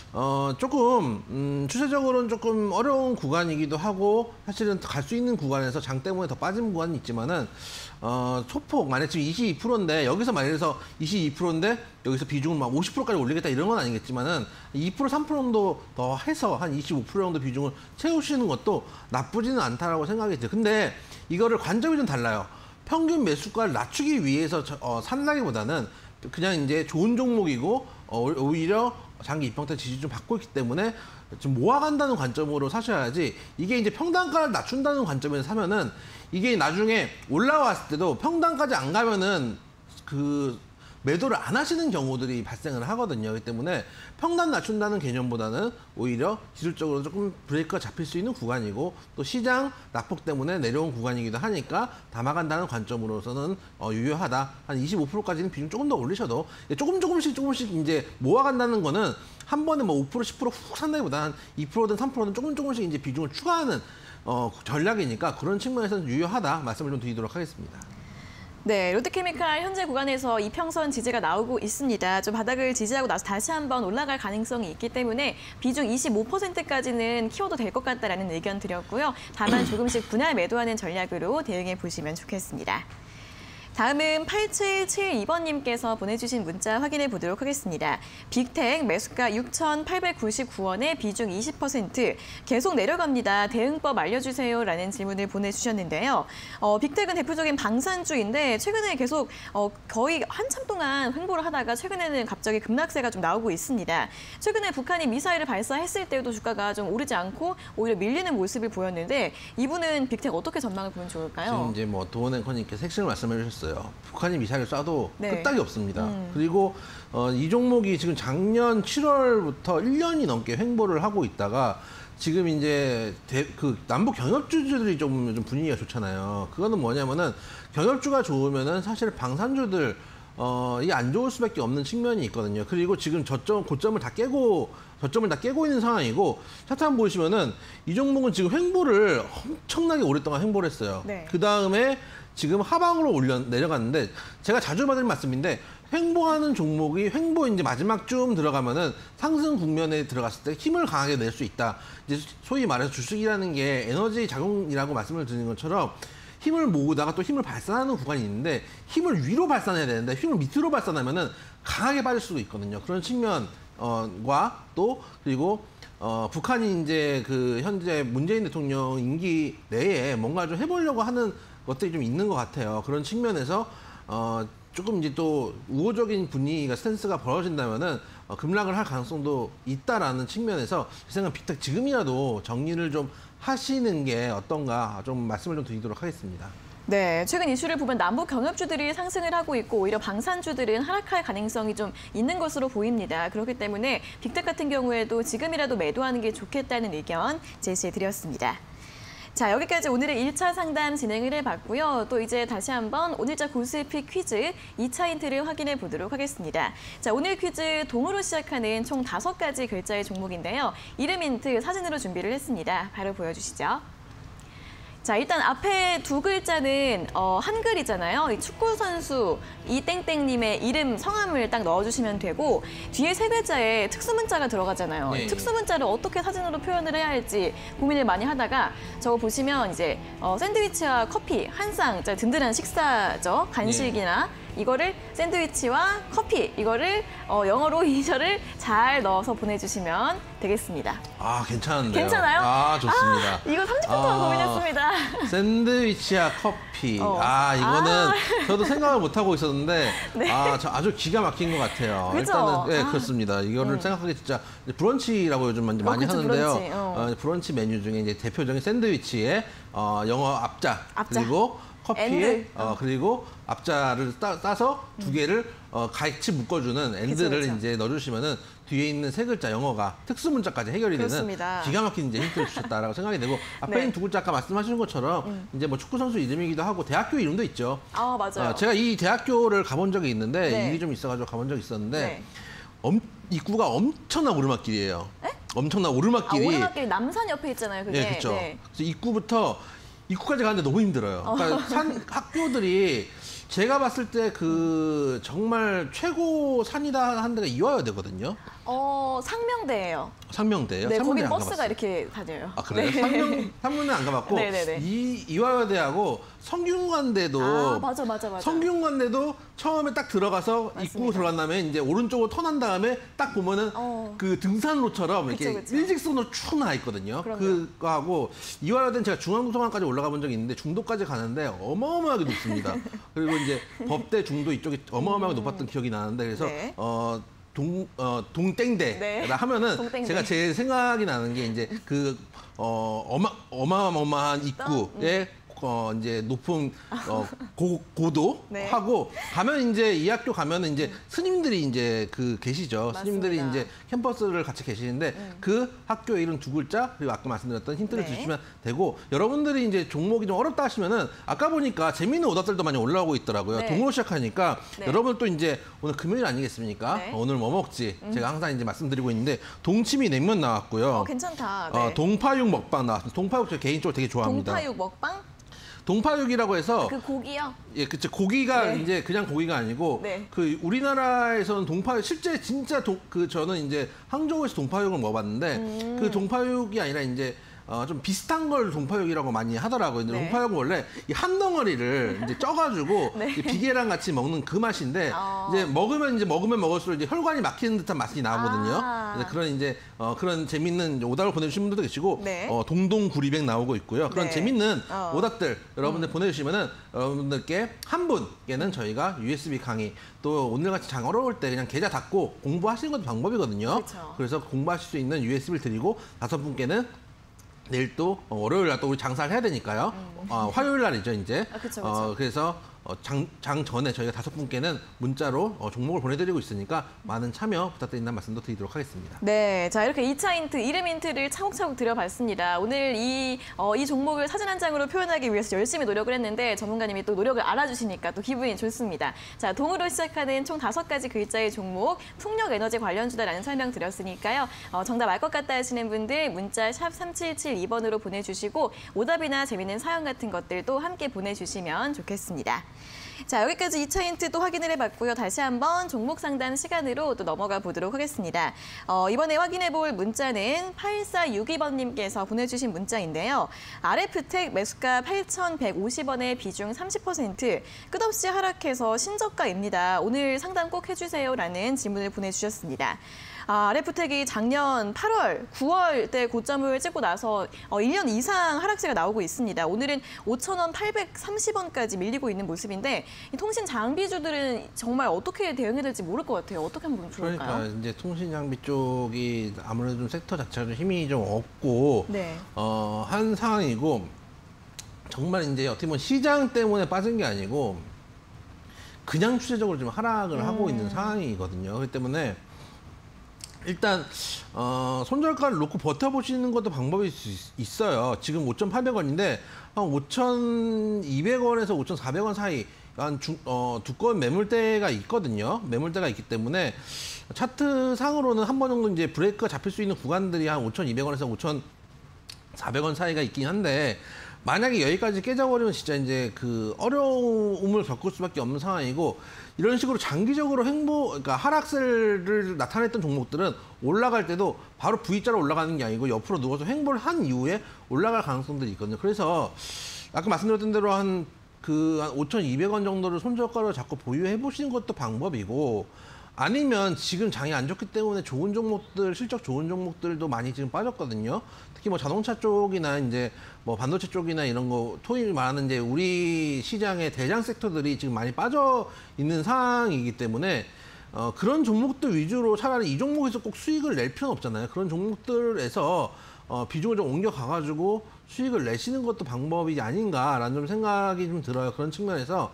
조금 추세적으로는 조금 어려운 구간이기도 하고 사실은 갈 수 있는 구간에서 장 때문에 더 빠진 구간이 있지만은 소폭 만약 지금 22%인데 여기서 만약에서 22%인데 여기서 비중을 막 50%까지 올리겠다 이런 건 아니겠지만은 2% 3% 정도 더 해서 한 25% 정도 비중을 채우시는 것도 나쁘지는 않다라고 생각이 돼요. 근데 이거를 관점이 좀 달라요. 평균 매수가를 낮추기 위해서 산다기보다는 그냥 이제 좋은 종목이고 오히려 장기 입방때 지지 좀 받고 있기 때문에 좀 모아간다는 관점으로 사셔야지, 이게 이제 평단가를 낮춘다는 관점에서 사면은 이게 나중에 올라왔을 때도 평단까지 안 가면은 그 매도를 안 하시는 경우들이 발생을 하거든요. 그렇기 때문에 평단 낮춘다는 개념보다는 오히려 기술적으로 조금 브레이크가 잡힐 수 있는 구간이고, 또 시장 낙폭 때문에 내려온 구간이기도 하니까 담아간다는 관점으로서는 유효하다. 한 25%까지는 비중 조금 더 올리셔도, 조금씩 이제 모아간다는 거는 한 번에 뭐 5%, 10% 훅 산다기보다 한 2%든 3%든 조금씩 이제 비중을 추가하는 전략이니까 그런 측면에서는 유효하다 말씀을 좀 드리도록 하겠습니다. 네, 롯데케미칼 현재 구간에서 이평선 지지가 나오고 있습니다. 좀 바닥을 지지하고 나서 다시 한번 올라갈 가능성이 있기 때문에 비중 25%까지는 키워도 될 것 같다라는 의견 드렸고요. 다만 조금씩 분할 매도하는 전략으로 대응해 보시면 좋겠습니다. 다음은 8772번님께서 보내주신 문자 확인해 보도록 하겠습니다. 빅텍 매수가 6,899원에 비중 20%, 계속 내려갑니다. 대응법 알려주세요라는 질문을 보내주셨는데요. 빅텍은 대표적인 방산주인데 최근에 계속 거의 한참 동안 횡보를 하다가 최근에는 갑자기 급락세가 좀 나오고 있습니다. 최근에 북한이 미사일을 발사했을 때도 주가가 좀 오르지 않고 오히려 밀리는 모습을 보였는데, 이분은 빅텍 어떻게 전망을 보면 좋을까요? 지금 이제 뭐 도원앵커님께서 핵심을 말씀해 주셨어요. 북한이 미사일을 쏴도 네. 끄떡이 없습니다. 그리고 이 종목이 지금 작년 7월부터 1년이 넘게 횡보를 하고 있다가 지금 이제 그 남북 경협주들이 좀 분위기가 좋잖아요. 그거는 뭐냐면은 경협주가 좋으면은 사실 방산주들 이게 안 좋을 수밖에 없는 측면이 있거든요. 그리고 지금 고점을 다 깨고 있는 상황이고, 차트 한번 보시면은 이 종목은 지금 횡보를 엄청나게 오랫동안 횡보를 했어요. 네. 그 다음에 지금 하방으로 내려갔는데, 제가 자주 받은 말씀인데, 횡보하는 종목이 이제 마지막 쯤 들어가면은 상승 국면에 들어갔을 때 힘을 강하게 낼 수 있다. 이제 소위 말해서 주식이라는 게 에너지 작용이라고 말씀을 드리는 것처럼 힘을 모으다가 또 힘을 발산하는 구간이 있는데, 힘을 위로 발산해야 되는데 힘을 밑으로 발산하면은 강하게 빠질 수도 있거든요. 그런 측면과 또 그리고 북한이 이제 그 현재 문재인 대통령 임기 내에 뭔가 좀 해보려고 하는 것들이 좀 있는 것 같아요. 그런 측면에서 조금 이제 또 우호적인 분위기가 스탠스가 벌어진다면은 급락을 할 가능성도 있다라는 측면에서 제 생각 빅텍 지금이라도 정리를 좀 하시는 게 어떤가 좀 말씀을 좀 드리도록 하겠습니다. 네, 최근 이슈를 보면 남북 경협주들이 상승을 하고 있고 오히려 방산주들은 하락할 가능성이 좀 있는 것으로 보입니다. 그렇기 때문에 빅텍 같은 경우에도 지금이라도 매도하는 게 좋겠다는 의견 제시해 드렸습니다. 자, 여기까지 오늘의 1차 상담 진행을 해봤고요. 또 이제 다시 한번 오늘자 고수익 퀴즈 2차 힌트를 확인해 보도록 하겠습니다. 자, 오늘 퀴즈 동으로 시작하는 총 5가지 글자의 종목인데요. 이름 힌트 사진으로 준비를 했습니다. 바로 보여주시죠. 자, 일단 앞에 두 글자는 한글이잖아요. 이 축구 선수 이땡땡님의 이름, 성함을 딱 넣어주시면 되고, 뒤에 세 글자에 특수 문자가 들어가잖아요. 네. 특수 문자를 어떻게 사진으로 표현을 해야 할지 고민을 많이 하다가 저거 보시면 이제 샌드위치와 커피 한 쌍, 든든한 식사죠. 간식이나 이거를 샌드위치와 커피, 이거를 영어로 이니셜을 잘 넣어서 보내주시면 되겠습니다. 아, 괜찮은데요? 괜찮아요? 아, 좋습니다. 이거 30분 동안 고민했습니다. 샌드위치와 커피. 이거는 저도 생각을 못하고 있었는데, 네. 아주 기가 막힌 것 같아요. 그죠? 일단은, 네, 그렇습니다. 이거를 생각하기 진짜 브런치라고 요즘 많이 그쵸, 하는데요. 브런치. 브런치 메뉴 중에 이제 대표적인 샌드위치에 영어 앞자, 그리고 커피에 그리고 앞자를 따서 두 개를 같이 묶어주는 엔드를 그쵸. 이제 넣어주시면은 뒤에 있는 세 글자 영어가 특수 문자까지 해결이 그렇습니다. 되는 기가 막힌 이제 힌트를 주셨다라고 생각이 되고, 앞에 네. 있는 두 글자 아까 말씀하신 것처럼 이제 뭐 축구 선수 이름이기도 하고 대학교 이름도 있죠. 아, 맞아요. 제가 이 대학교를 가본 적이 있는데 네. 일이 좀 있어가지고 가본 적이 있었는데 네. 입구가 엄청난 오르막길이에요. 네? 엄청난 오르막길이. 오르막길 남산 옆에 있잖아요, 그게. 네, 그렇죠. 네. 그래서 입구까지 가는데 너무 힘들어요. 그러니까 학교들이 제가 봤을 때 그 정말 최고 산이다 한 데가 이화여대거든요. 상명대예요. 상명대예요? 네, 상명대 거긴 안 버스가 가봤어요. 이렇게 다녀요. 아, 그래요? 네. 상명대는 안 가봤고 네네네. 이화여대하고 성균관대도 맞아. 성균관대도 처음에 딱 들어가서 맞습니다. 입구 들어간 다음에 이제 오른쪽으로 턴한 다음에 딱 보면은 그 등산로처럼 이렇게 그쵸. 일직선으로 쭉 나와 있거든요. 그럼요. 그거하고 이화여대는 제가 중앙도서관까지 올라가 본 적이 있는데 중도까지 가는데 어마어마하게 높습니다. 그리고 이제 법대 중도 이쪽이 어마어마하게 높았던 기억이 나는데 그래서 네. 동땡대라 네. 하면은 동땡대. 제가 제일 생각이 나는 게 이제 그 어마어마한 입구에 이제 높은 고도 네. 하고 가면 이제 이 학교 가면은 이제 스님들이 이제 계시죠. 맞습니다. 스님들이 이제 캠퍼스를 같이 계시는데 그 학교의 이름 두 글자 그리고 아까 말씀드렸던 힌트를 네. 주시면 되고 여러분들이 이제 종목이 좀 어렵다 하시면은 아까 보니까 재미있는 오답들도 많이 올라오고 있더라고요. 네. 동으로 시작하니까 네. 여러분 또 이제 오늘 금요일 아니겠습니까? 네. 오늘 뭐 먹지? 제가 항상 이제 말씀드리고 있는데 동치미 냉면 나왔고요. 괜찮다. 네. 동파육 먹방 나왔습니다. 동파육 제가 개인적으로 되게 좋아합니다. 동파육 먹방? 동파육이라고 해서 그 고기요? 예, 그쵸. 고기가 네. 이제 그냥 고기가 아니고 네. 그 우리나라에서는 동파육 실제 진짜 저는 이제 항저우에서 동파육을 먹어봤는데 그 동파육이 아니라 이제 좀 비슷한 걸 동파육이라고 많이 하더라고요. 근데 네. 동파육은 원래 이 한 덩어리를 이제 쪄가지고 네. 이 비계랑 같이 먹는 그 맛인데 이제 먹으면 먹을수록 이제 혈관이 막히는 듯한 맛이 나거든요. 그래서 그런 이제 그런 재밌는 오답을 보내주신 분들도 계시고 네. 동동구리백 나오고 있고요. 그런 네. 재밌는 오답들 여러분들 보내주시면은 여러분들께 한 분께는 저희가 USB 강의 또 오늘같이 장 어려울 때 그냥 계좌 닫고 공부하시는 것도 방법이거든요. 그렇죠. 그래서 공부하실 수 있는 USB를 드리고 5분께는 내일 또 월요일 날 또 우리 장사를 해야 되니까요. 화요일 날이죠 이제. 그쵸. 그래서 장 전에 저희가 5분께는 문자로 종목을 보내드리고 있으니까 많은 참여 부탁드린다는 말씀도 드리도록 하겠습니다. 네, 자 이렇게 2차 힌트, 이름 힌트를 차곡차곡 드려봤습니다. 오늘 이 종목을 사진 한 장으로 표현하기 위해서 열심히 노력을 했는데 전문가님이 또 노력을 알아주시니까 또 기분이 좋습니다. 자, 동으로 시작하는 총 5가지 글자의 종목, 풍력에너지 관련주다라는 설명 드렸으니까요. 정답 알 것 같다 하시는 분들 문자 샵 3772번으로 보내주시고 오답이나 재미있는 사연 같은 것들도 함께 보내주시면 좋겠습니다. 자, 여기까지 2차 힌트 또 확인을 해봤고요. 다시 한번 종목 상담 시간으로 또 넘어가 보도록 하겠습니다. 이번에 확인해볼 문자는 8462번님께서 보내주신 문자인데요. RF텍 매수가 8,150원에 비중 30%, 끝없이 하락해서 신저가입니다. 오늘 상담 꼭 해주세요라는 질문을 보내주셨습니다. RF텍이 작년 8월, 9월 때 고점을 찍고 나서 1년 이상 하락세가 나오고 있습니다. 오늘은 5,000원 830원까지 밀리고 있는 모습인데 이 통신 장비주들은 정말 어떻게 대응해야 될지 모를 것 같아요. 어떻게 하면 좋을까요? 그러니까 이제 통신 장비 쪽이 아무래도 좀 섹터 자체가 좀 힘이 좀 없고 네. 한 상황이고 정말 이제 어떻게 보면 시장 때문에 빠진 게 아니고 그냥 추세적으로 좀 하락을 하고 있는 상황이거든요. 그렇기 때문에 일단 손절가를 놓고 버텨보시는 것도 방법이 있어요. 지금 5,800원인데 한 5,200원에서 5,400원 사이 한 두꺼운 매물대가 있거든요. 매물대가 있기 때문에 차트 상으로는 한 번 정도 이제 브레이크가 잡힐 수 있는 구간들이 한 5,200원에서 5,400원 사이가 있긴 한데 만약에 여기까지 깨져버리면 진짜 이제 그 어려움을 겪을 수밖에 없는 상황이고 이런 식으로 장기적으로 그러니까 하락세를 나타냈던 종목들은 올라갈 때도 바로 V자로 올라가는 게 아니고 옆으로 누워서 횡보를 한 이후에 올라갈 가능성들이 있거든요. 그래서 아까 말씀드렸던 대로 한 5,200원 정도를 손절가로 자꾸 보유해 보시는 것도 방법이고 아니면 지금 장이 안 좋기 때문에 좋은 종목들, 실적 좋은 종목들도 많이 지금 빠졌거든요. 특히 뭐 자동차 쪽이나 이제 뭐 반도체 쪽이나 이런 거 토익 많은 이제 우리 시장의 대장 섹터들이 지금 많이 빠져 있는 상황이기 때문에 그런 종목들 위주로 차라리 이 종목에서 꼭 수익을 낼 필요는 없잖아요. 그런 종목들에서 비중을 좀 옮겨가가지고 수익을 내시는 것도 방법이 아닌가라는 좀 생각이 좀 들어요. 그런 측면에서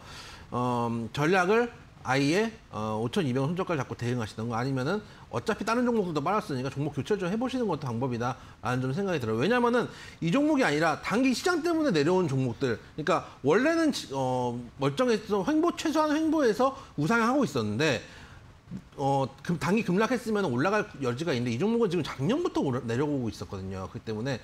전략을 아예 5,200원 손절가를 잡고 대응하시던가 아니면은 어차피 다른 종목들도 빨았으니까 종목 교체를 좀 해보시는 것도 방법이다라는 좀 생각이 들어요. 왜냐면은 이 종목이 아니라 단기 시장 때문에 내려온 종목들, 그러니까 원래는 멀쩡해서 최소한 횡보해서 우상향하고 있었는데 단기 급락했으면 올라갈 여지가 있는데 이 종목은 지금 작년부터 내려오고 있었거든요. 그렇기 때문에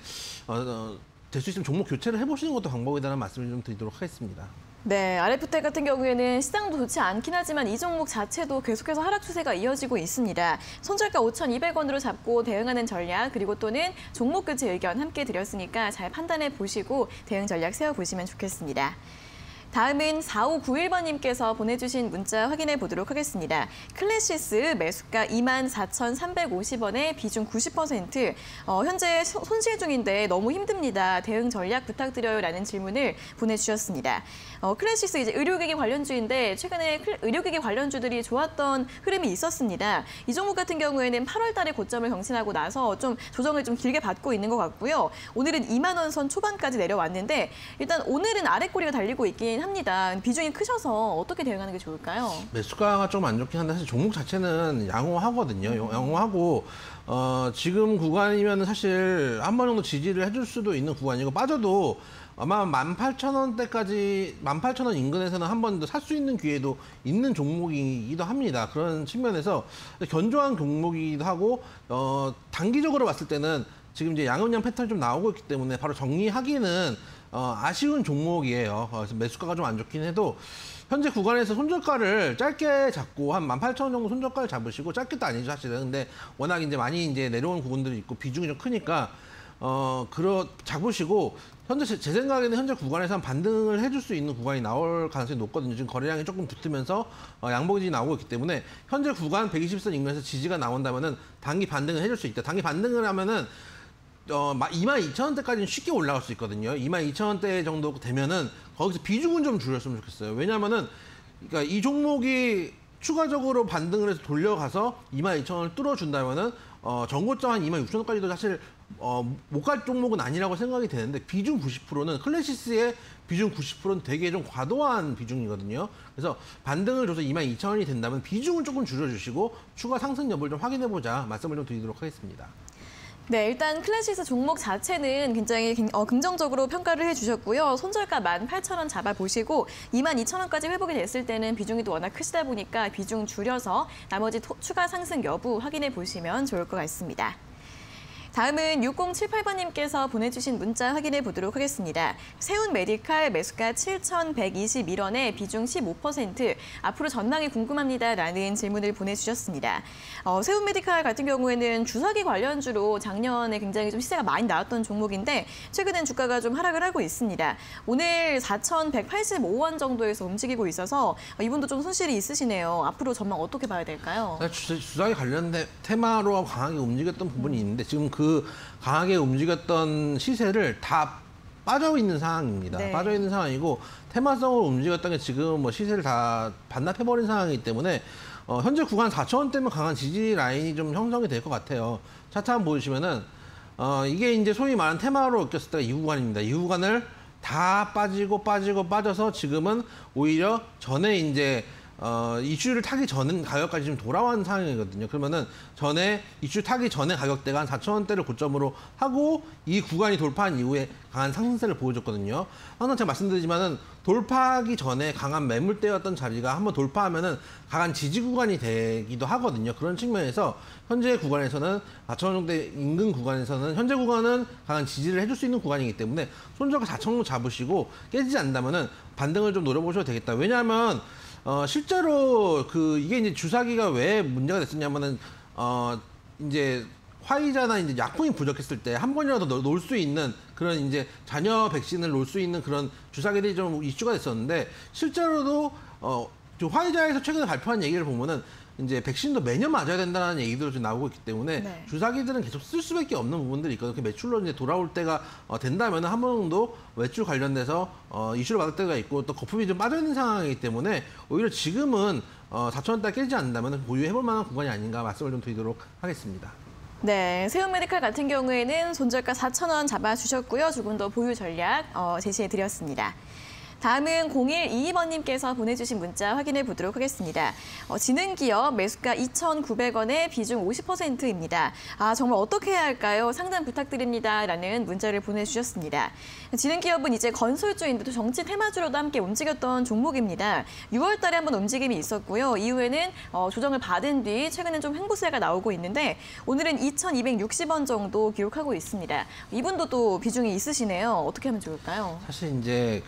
될 수 있으면 종목 교체를 해보시는 것도 방법이다라는 말씀을 좀 드리도록 하겠습니다. 네, RF텍 같은 경우에는 시장도 좋지 않긴 하지만 이 종목 자체도 계속해서 하락 추세가 이어지고 있습니다. 손절가 5,200원으로 잡고 대응하는 전략 그리고 또는 종목 교체 의견 함께 드렸으니까 잘 판단해 보시고 대응 전략 세워보시면 좋겠습니다. 다음은 4591번님께서 보내주신 문자 확인해 보도록 하겠습니다. 클래시스 매수가 24,350원에 비중 90%. 현재 손실 중인데 너무 힘듭니다. 대응 전략 부탁드려요 라는 질문을 보내주셨습니다. 클래시스 이제 의료기기 관련주인데 최근에 의료기기 관련주들이 좋았던 흐름이 있었습니다. 이 종목 같은 경우에는 8월 달에 고점을 경신하고 나서 좀 조정을 좀 길게 받고 있는 것 같고요. 오늘은 2만 원 선 초반까지 내려왔는데 일단 오늘은 아래꼬리가 달리고 있긴 합니다. 비중이 크셔서 어떻게 대응하는 게 좋을까요? 매수가가 좀 안 좋긴 한데 사실 종목 자체는 양호하거든요. 양호하고 지금 구간이면 사실 한 번 정도 지지를 해줄 수도 있는 구간이고 빠져도 아마 18,000원대까지 18,000원 인근에서는 한 번 더 살 수 있는 기회도 있는 종목이기도 합니다. 그런 측면에서 견조한 종목이기도 하고 단기적으로 봤을 때는 지금 이제 양음양 패턴이 좀 나오고 있기 때문에 바로 정리하기는 아쉬운 종목이에요. 그래서 매수가가 좀 안 좋긴 해도 현재 구간에서 손절가를 짧게 잡고 한 18,000원 정도 손절가를 잡으시고 짧게도 아니죠 사실은. 근데 워낙 이제 많이 이제 내려온 부분들이 있고 비중이 좀 크니까 잡으시고 현재 제 생각에는 현재 구간에서 한 반등을 해줄 수 있는 구간이 나올 가능성이 높거든요. 지금 거래량이 조금 붙으면서 양봉이 나오고 있기 때문에 현재 구간 120선 인근에서 지지가 나온다면은 단기 반등을 해줄 수 있다. 단기 반등을 하면은 22,000원대까지는 쉽게 올라갈 수 있거든요. 22,000원대 정도 되면은 거기서 비중은 좀 줄였으면 좋겠어요. 왜냐하면은 그러니까 이 종목이 추가적으로 반등을 해서 돌려가서 22,000원을 뚫어준다면은 전고점 한 26,000원까지도 사실 못 갈 종목은 아니라고 생각이 되는데 비중 90%는 클래시스의 비중 90%는 되게 좀 과도한 비중이거든요. 그래서 반등을 줘서 22,000원이 된다면 비중을 조금 줄여주시고 추가 상승 여부를 좀 확인해보자 말씀을 좀 드리도록 하겠습니다. 네, 일단 클래시스 종목 자체는 굉장히 긍정적으로 평가를 해주셨고요. 손절가 18,000원 잡아보시고 22,000원까지 회복이 됐을 때는 비중이 또 워낙 크시다 보니까 비중 줄여서 나머지 추가 상승 여부 확인해 보시면 좋을 것 같습니다. 다음은 6078번님께서 보내주신 문자 확인해 보도록 하겠습니다. 세운 메디칼 매수가 7,121원에 비중 15%, 앞으로 전망이 궁금합니다라는 질문을 보내주셨습니다. 세운 메디칼 같은 경우에는 주사기 관련주로 작년에 굉장히 좀 시세가 많이 나왔던 종목인데 최근엔 주가가 좀 하락을 하고 있습니다. 오늘 4,185원 정도에서 움직이고 있어서 이분도 좀 손실이 있으시네요. 앞으로 전망 어떻게 봐야 될까요? 주사기 관련된 테마로 강하게 움직였던 부분이 있는데 지금 그 강하게 움직였던 시세를 다 빠져 있는 상황입니다. 네. 빠져 있는 상황이고 테마성으로 움직였던 게 지금 뭐 시세를 다 반납해버린 상황이기 때문에 현재 구간 4,000원대면 강한 지지 라인이 좀 형성이 될 것 같아요. 차트 한번 보시면은 이게 이제 소위 말하는 테마로 엮였을 때가 이 구간입니다. 이 구간을 다 빠져서 지금은 오히려 전에 이제 이슈를 타기 전 가격까지 좀 돌아온 상황이거든요. 그러면은 전에 이슈 타기 전에 가격대가 한 4,000원대를 고점으로 하고 이 구간이 돌파한 이후에 강한 상승세를 보여줬거든요. 항상 제가 말씀드리지만은 돌파하기 전에 강한 매물대였던 자리가 한번 돌파하면은 강한 지지 구간이 되기도 하거든요. 그런 측면에서 현재 구간에서는 4,000원 정도 인근 구간에서는 현재 구간은 강한 지지를 해줄 수 있는 구간이기 때문에 손절가 4,000원 잡으시고 깨지지 않는다면은 반등을 좀 노려보셔도 되겠다. 왜냐하면 실제로 이게 이제 주사기가 왜 문제가 됐었냐면은 이제 화이자나 이제 약품이 부족했을 때 한 번이라도 놓을 수 있는 그런 이제 잔여 백신을 놓을 수 있는 그런 주사기들이 좀 이슈가 됐었는데 실제로도 화이자에서 최근에 발표한 얘기를 보면은 이제 백신도 매년 맞아야 된다는 얘기들이 좀 나오고 있기 때문에 네. 주사기들은 계속 쓸 수밖에 없는 부분들이 있거든요. 그 매출로 이제 돌아올 때가 된다면 한 번 정도 매출 관련돼서 이슈를 받을 때가 있고 또 거품이 좀 빠져 있는 상황이기 때문에 오히려 지금은 4,000원대 깨지 않는다면 보유해볼 만한 구간이 아닌가 말씀을 좀 드리도록 하겠습니다. 네, 세운메디칼 같은 경우에는 손절가 4,000원 잡아주셨고요. 조금 더 보유 전략 제시해드렸습니다. 다음은 0122번님께서 보내주신 문자 확인해 보도록 하겠습니다. 지능기업 매수가 2,900원에 비중 50%입니다. 정말 어떻게 해야 할까요? 상담 부탁드립니다. 라는 문자를 보내주셨습니다. 지능기업은 이제 건설주인데 또 정치 테마주로도 함께 움직였던 종목입니다. 6월 달에 한번 움직임이 있었고요. 이후에는 조정을 받은 뒤 최근엔 좀 횡보세가 나오고 있는데 오늘은 2,260원 정도 기록하고 있습니다. 이분도 또 비중이 있으시네요. 어떻게 하면 좋을까요? 사실 이제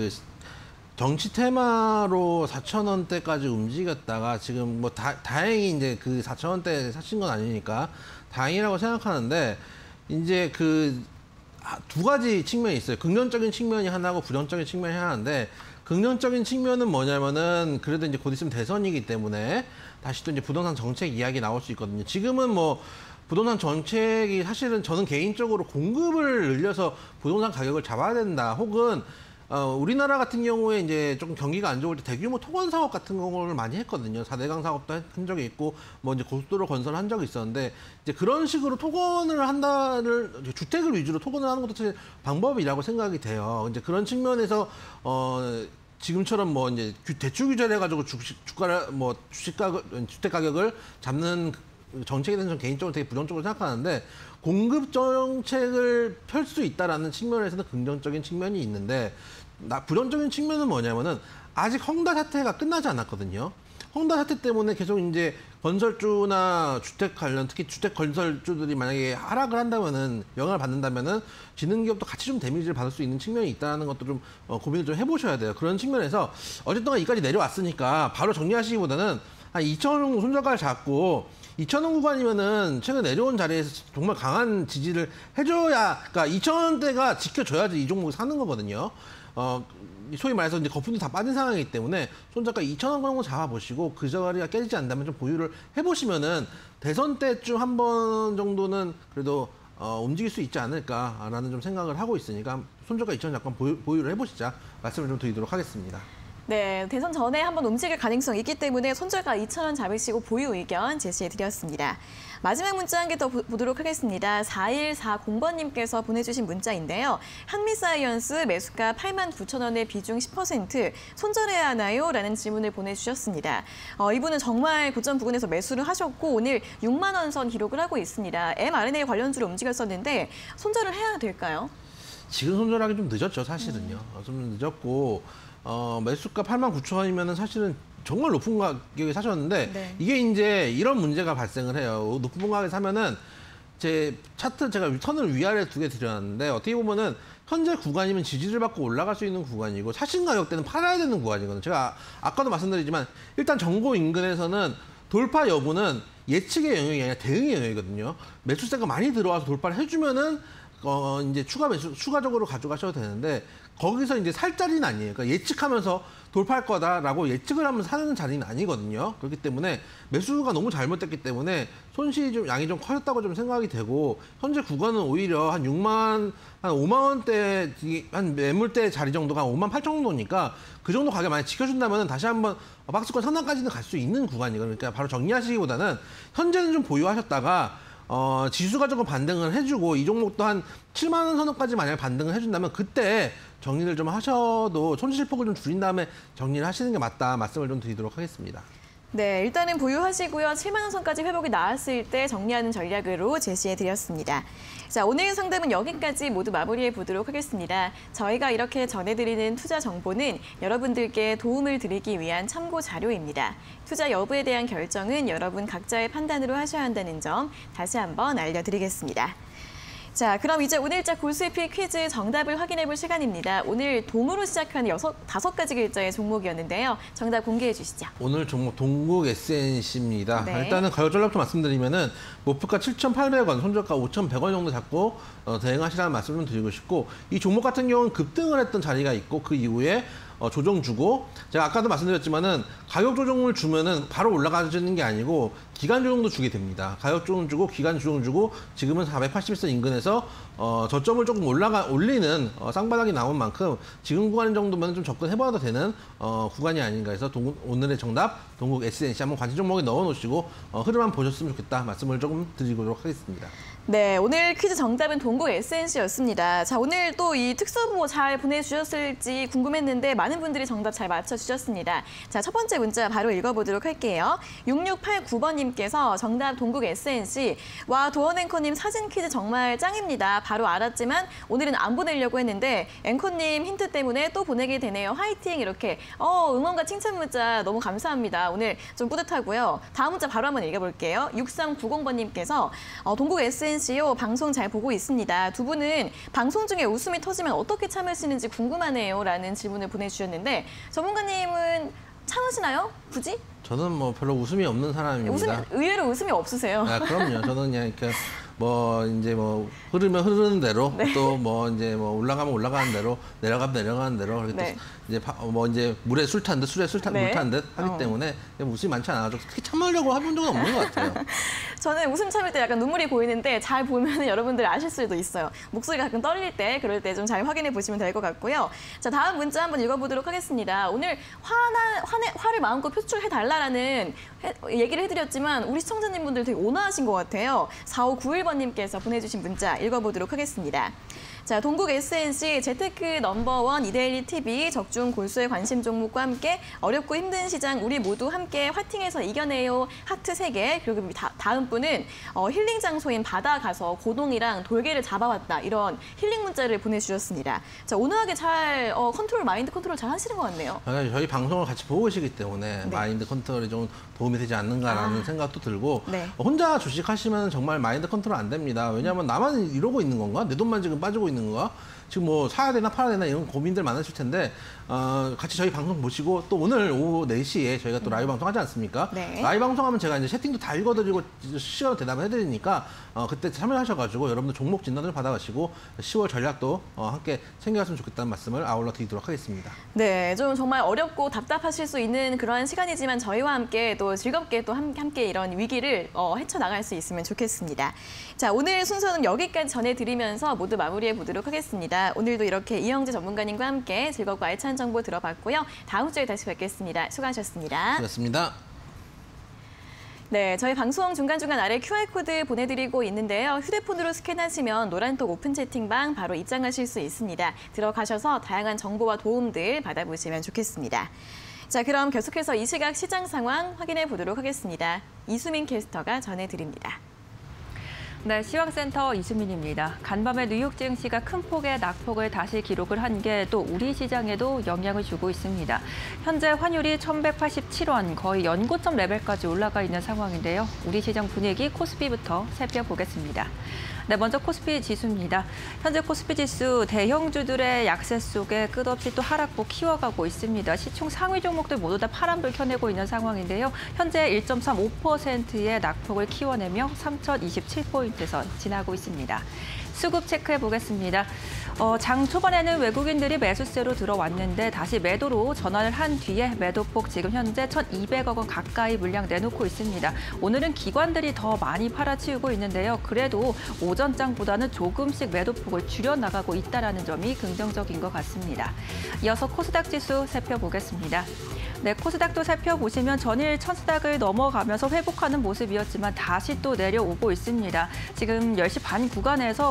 정치 테마로 4,000원대까지 움직였다가 지금 뭐 다행히 이제 4,000원대 사신 건 아니니까 다행이라고 생각하는데 이제 두 가지 측면이 있어요. 긍정적인 측면이 하나고 부정적인 측면이 하나인데 긍정적인 측면은 뭐냐면은 그래도 이제 곧 있으면 대선이기 때문에 다시 또 이제 부동산 정책 이야기 나올 수 있거든요. 지금은 뭐 부동산 정책이 사실은 저는 개인적으로 공급을 늘려서 부동산 가격을 잡아야 된다. 혹은 우리나라 같은 경우에 이제 조금 경기가 안 좋을 때 대규모 토건 사업 같은 거를 많이 했거든요. 4대강 사업도 한 적이 있고, 뭐 이제 고속도로 건설한 적이 있었는데, 이제 그런 식으로 토건을 한다를, 주택을 위주로 토건을 하는 것도 사실 방법이라고 생각이 돼요. 이제 그런 측면에서, 지금처럼 뭐 이제 대출 규제를 해가지고 주택 가격을 잡는 정책에 대해서 개인적으로 되게 부정적으로 생각하는데, 공급 정책을 펼 수 있다라는 측면에서는 긍정적인 측면이 있는데, 부정적인 측면은 뭐냐면은 아직 헝다 사태가 끝나지 않았거든요. 헝다 사태 때문에 계속 이제 건설주나 주택 관련, 특히 주택 건설주들이 만약에 하락을 한다면은, 영향을 받는다면은 지능기업도 같이 좀 데미지를 받을 수 있는 측면이 있다는 것도 좀 고민을 좀 해보셔야 돼요. 그런 측면에서 어쨌든 여기까지 내려왔으니까 바로 정리하시기보다는 한 2,000원 정도 손절가를 잡고 2,000원 구간이면은 최근 내려온 자리에서 정말 강한 지지를 해줘야, 그러니까 2,000원대가 지켜줘야지 이 종목을 사는 거거든요. 소위 말해서 이제 거품이 다 빠진 상황이기 때문에 손절가 2,000원 정도 잡아보시고 그 자리가 깨지지 않는다면 좀 보유를 해보시면은 대선 때쯤 한 번 정도는 그래도 움직일 수 있지 않을까라는 좀 생각을 하고 있으니까 손절가 2,000원 잠깐 보유를 해보시자 말씀을 좀 드리도록 하겠습니다. 네, 대선 전에 한번 움직일 가능성이 있기 때문에 손절가 2,000원 잡으시고 보유 의견 제시해드렸습니다. 마지막 문자 한 개 더 보도록 하겠습니다. 4140번님께서 보내주신 문자인데요. 한미사이언스 매수가 89,000원의 비중 10% 손절해야 하나요? 라는 질문을 보내주셨습니다. 이분은 정말 고점 부근에서 매수를 하셨고 오늘 6만 원 선 기록을 하고 있습니다. mRNA 관련주로 움직였었는데 손절을 해야 될까요? 지금 손절하기 좀 늦었죠, 사실은요. 좀 늦었고 매수가 89,000원이면은 사실은 정말 높은 가격에 사셨는데 네. 이게 이제 이런 문제가 발생을 해요. 높은 가격에 사면은 제 차트 제가 선을 위아래 두 개 드렸는데 어떻게 보면은 현재 구간이면 지지를 받고 올라갈 수 있는 구간이고 사신 가격대는 팔아야 되는 구간이거든요. 제가 아까도 말씀드리지만 일단 정고 인근에서는 돌파 여부는 예측의 영역이 아니라 대응의 영역이거든요. 매수세가 많이 들어와서 돌파를 해주면은 이제 추가적으로 가져가셔도 되는데 거기서 이제 살 자리는 아니에요. 그러니까 예측하면서 돌파할 거다라고 예측을 하면서 사는 자리는 아니거든요. 그렇기 때문에 매수가 너무 잘못됐기 때문에 손실이 좀 양이 좀 커졌다고 좀 생각이 되고 현재 구간은 오히려 한 5만 원대 한 매물대 자리 정도가 5만 8천 정도니까 그 정도 가격 만약 지켜준다면 다시 한번 박스권 상단까지는 갈 수 있는 구간이거든요. 그러니까 바로 정리하시기보다는 현재는 좀 보유하셨다가 지수가 조금 반등을 해주고 이 종목도 한 7만 원 선까지 만약에 반등을 해준다면 그때 정리를 좀 하셔도 손실폭을 좀 줄인 다음에 정리를 하시는 게 맞다 말씀을 좀 드리도록 하겠습니다. 네, 일단은 보유하시고요. 7만 원 선까지 회복이 나왔을 때 정리하는 전략으로 제시해드렸습니다. 자, 오늘 상담은 여기까지 모두 마무리해 보도록 하겠습니다. 저희가 이렇게 전해드리는 투자 정보는 여러분들께 도움을 드리기 위한 참고 자료입니다. 투자 여부에 대한 결정은 여러분 각자의 판단으로 하셔야 한다는 점 다시 한번 알려드리겠습니다. 자, 그럼 이제 오늘자 골수익 퀴즈 정답을 확인해 볼 시간입니다. 오늘 동으로 시작하는 5가지 글자의 종목이었는데요. 정답 공개해 주시죠. 오늘 종목 동국 SNC입니다. 네. 일단은 가격 전략부터 말씀드리면은 목표가 7,800원, 손절가 5,100원 정도 잡고 대응하시라는 말씀을 좀 드리고 싶고 이 종목 같은 경우는 급등을 했던 자리가 있고 그 이후에 조정 주고 제가 아까도 말씀드렸지만은 가격 조정을 주면은 바로 올라가지는 게 아니고 기간 조정도 주게 됩니다. 가격 조정 주고 기간 조정 주고 지금은 480선 인근에서 저점을 조금 올리는 쌍바닥이 나온 만큼 지금 구간 정도면 좀 접근해봐도 되는 구간이 아닌가 해서 오늘의 정답 동국 SNC 한번 관심 종목에 넣어놓으시고 흐름만 보셨으면 좋겠다 말씀을 조금 드리도록 하겠습니다. 네, 오늘 퀴즈 정답은 동국 SNC였습니다. 자, 오늘 또 이 특수보 잘 보내주셨을지 궁금했는데 많은 분들이 정답 잘 맞춰주셨습니다. 자, 첫 번째 문자 바로 읽어보도록 할게요. 6689번님께서 정답 동국 SNC. 와, 도원 앵커님 사진 퀴즈 정말 짱입니다. 바로 알았지만 오늘은 안 보내려고 했는데 앵커님 힌트 때문에 또 보내게 되네요. 화이팅! 이렇게 응원과 칭찬 문자 너무 감사합니다. 오늘 좀 뿌듯하고요. 다음 문자 바로 한번 읽어볼게요. 6390번님께서 동국 SNC요. 방송 잘 보고 있습니다. 두 분은 방송 중에 웃음이 터지면 어떻게 참으시는지 궁금하네요. 라는 질문을 보내주셨는데 전문가님은 참으시나요? 굳이? 저는 뭐 별로 웃음이 없는 사람입니다. 의외로 웃음이 없으세요. 그럼요. 저는 그냥 이렇게 뭐 이제 뭐 흐르면 흐르는 대로 네. 또 뭐 이제 뭐 올라가면 올라가는 대로 내려가면 내려가는 대로 그렇게 네. 또 이제 뭐 이제 물에 술 탄 듯 술에 네. 물 탄 듯 하기 때문에 웃음이 많지 않아가지고 특히 참으려고 해본 적은 없는 것 같아요. 저는 웃음 참을 때 약간 눈물이 보이는데 잘 보면 여러분들 아실 수도 있어요. 목소리가 가끔 떨릴 때 그럴 때 좀 잘 확인해 보시면 될 것 같고요. 자, 다음 문자 한번 읽어보도록 하겠습니다. 오늘 화를 마음껏 표출해달라는 얘기를 해드렸지만 우리 시청자님분들 되게 온화하신 것 같아요. 4591번님께서 보내주신 문자 읽어보도록 하겠습니다. 자, 동국 SNC 재테크 넘버원 이데일리 TV 적중 골수의 관심 종목과 함께 어렵고 힘든 시장 우리 모두 함께 화팅해서 이겨내요. 하트 3개. 그리고 다음 분은 힐링 장소인 바다 가서 고동이랑 돌개를 잡아왔다. 이런 힐링 문자를 보내주셨습니다. 자, 온화하게 잘 마인드 컨트롤 잘 하시는 것 같네요. 저희 방송을 같이 보고 계시기 때문에 네. 마인드 컨트롤이 좀 도움이 되지 않는가라는 생각도 들고 네. 혼자 주식하시면 정말 마인드 컨트롤 안 됩니다. 왜냐하면 나만 이러고 있는 건가? 내 돈만 지금 빠지고 있는 건가? 지금 뭐 사야 되나 팔아야 되나 이런 고민들 많으실 텐데 같이 저희 방송 보시고 또 오늘 오후 4시에 저희가 또 라이브 방송 하지 않습니까? 네. 라이브 방송하면 제가 이제 채팅도 다 읽어드리고 실시간으로 대답을 해드리니까 그때 참여하셔가지고 여러분들 종목 진단을 받아가시고 10월 전략도 함께 챙겨갔으면 좋겠다는 말씀을 아울러 드리도록 하겠습니다. 네, 좀 정말 어렵고 답답하실 수 있는 그러한 시간이지만 저희와 함께 또 즐겁게 또 함께 이런 위기를 헤쳐나갈 수 있으면 좋겠습니다. 자, 오늘 순서는 여기까지 전해드리면서 모두 마무리해 보도록 하겠습니다. 오늘도 이렇게 이영재 전문가님과 함께 즐겁고 알찬 정보 들어봤고요. 다음 주에 다시 뵙겠습니다. 수고하셨습니다. 수고하셨습니다. 네, 저희 방송 중간중간 아래 QR코드 보내드리고 있는데요. 휴대폰으로 스캔하시면 노란톡 오픈 채팅방 바로 입장하실 수 있습니다. 들어가셔서 다양한 정보와 도움들 받아보시면 좋겠습니다. 자, 그럼 계속해서 이 시각 시장 상황 확인해 보도록 하겠습니다. 이수민 캐스터가 전해드립니다. 네, 시황센터 이수민입니다. 간밤에 뉴욕 증시가 큰 폭의 낙폭을 다시 기록을 한 게 또 우리 시장에도 영향을 주고 있습니다. 현재 환율이 1,187원, 거의 연고점 레벨까지 올라가 있는 상황인데요. 우리 시장 분위기 코스피부터 살펴보겠습니다. 네, 먼저 코스피 지수입니다. 현재 코스피 지수 대형주들의 약세 속에 끝없이 또 하락폭 키워가고 있습니다. 시총 상위 종목들 모두 다 파란불 켜내고 있는 상황인데요. 현재 1.35%의 낙폭을 키워내며 3,027포인트선 지나고 있습니다. 수급 체크해 보겠습니다. 장 초반에는 외국인들이 매수세로 들어왔는데 다시 매도로 전환을 한 뒤에 매도폭 지금 현재 1,200억 원 가까이 물량 내놓고 있습니다. 오늘은 기관들이 더 많이 팔아치우고 있는데요. 그래도 오전장보다는 조금씩 매도폭을 줄여나가고 있다는 점이 긍정적인 것 같습니다. 이어서 코스닥 지수 살펴보겠습니다. 네, 코스닥도 살펴보시면 전일 1,000스닥을 넘어가면서 회복하는 모습이었지만 다시 또 내려오고 있습니다. 지금 10시 반 구간에서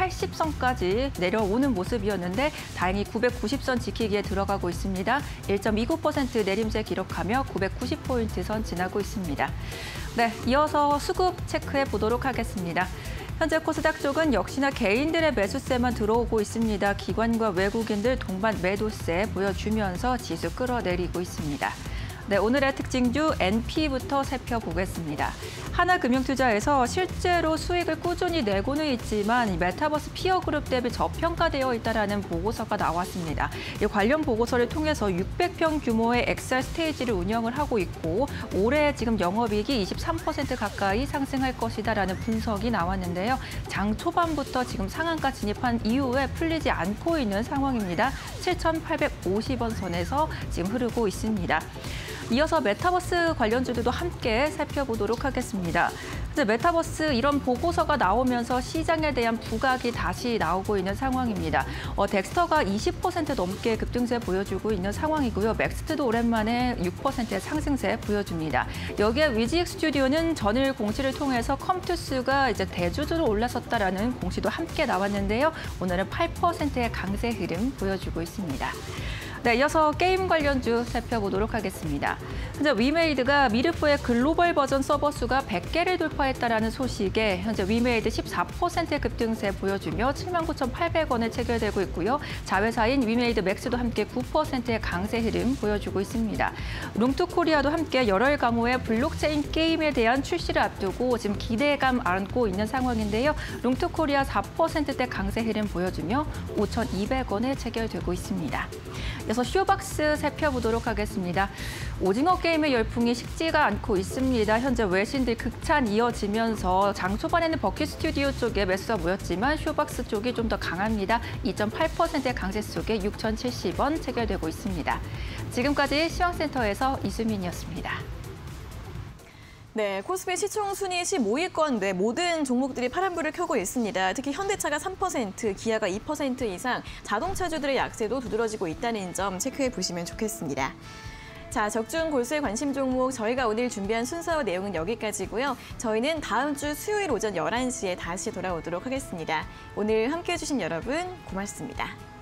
980선까지 내려오는 모습이었는데 다행히 990선 지키기에 들어가고 있습니다. 1.29% 내림세 기록하며 990포인트 선 지나고 있습니다. 네, 이어서 수급 체크해 보도록 하겠습니다. 현재 코스닥 쪽은 역시나 개인들의 매수세만 들어오고 있습니다. 기관과 외국인들 동반 매도세 보여주면서 지수 끌어내리고 있습니다. 네, 오늘의 특징주 NP부터 살펴보겠습니다. 하나금융투자에서 실제로 수익을 꾸준히 내고는 있지만 메타버스 피어그룹 대비 저평가되어 있다는 보고서가 나왔습니다. 이 관련 보고서를 통해서 600평 규모의 XR 스테이지를 운영을 하고 있고 올해 지금 영업이익이 23% 가까이 상승할 것이다라는 분석이 나왔는데요. 장 초반부터 지금 상한가 진입한 이후에 풀리지 않고 있는 상황입니다. 7,850원 선에서 지금 흐르고 있습니다. 이어서 메타버스 관련주들도 함께 살펴보도록 하겠습니다. 이제 메타버스 이런 보고서가 나오면서 시장에 대한 부각이 다시 나오고 있는 상황입니다. 덱스터가 20% 넘게 급등세 보여주고 있는 상황이고요. 맥스트도 오랜만에 6%의 상승세 보여줍니다. 여기에 위지익 스튜디오는 전일 공시를 통해서 컴투스가 이제 대주주로 올라섰다라는 공시도 함께 나왔는데요. 오늘은 8%의 강세 흐름 보여주고 있습니다. 네, 이어서 게임 관련주 살펴보도록 하겠습니다. 현재 위메이드가 미르프의 글로벌 버전 서버 수가 100개를 돌파했다라는 소식에 현재 위메이드 14%의 급등세 보여주며 79,800원에 체결되고 있고요. 자회사인 위메이드 맥스도 함께 9%의 강세 흐름 보여주고 있습니다. 룽투코리아도 함께 열혈 강호의 블록체인 게임에 대한 출시를 앞두고 지금 기대감 안고 있는 상황인데요. 룽투코리아 4%대 강세 흐름 보여주며 5,200원에 체결되고 있습니다. 이어서 쇼박스 살펴보도록 하겠습니다. 오징어 게임의 열풍이 식지가 않고 있습니다. 현재 외신들 극찬 이어지면서 장 초반에는 버킷 스튜디오 쪽에 매수가 모였지만 쇼박스 쪽이 좀 더 강합니다. 2.8%의 강세 속에 6,070원 체결되고 있습니다. 지금까지 시황센터에서 이수민이었습니다. 네, 코스피 시총 순위 15위권 모든 종목들이 파란불을 켜고 있습니다. 특히 현대차가 3%, 기아가 2% 이상, 자동차주들의 약세도 두드러지고 있다는 점 체크해 보시면 좋겠습니다. 자, 적중 골수의 관심 종목 저희가 오늘 준비한 순서와 내용은 여기까지고요. 저희는 다음 주 수요일 오전 11시에 다시 돌아오도록 하겠습니다. 오늘 함께해 주신 여러분 고맙습니다.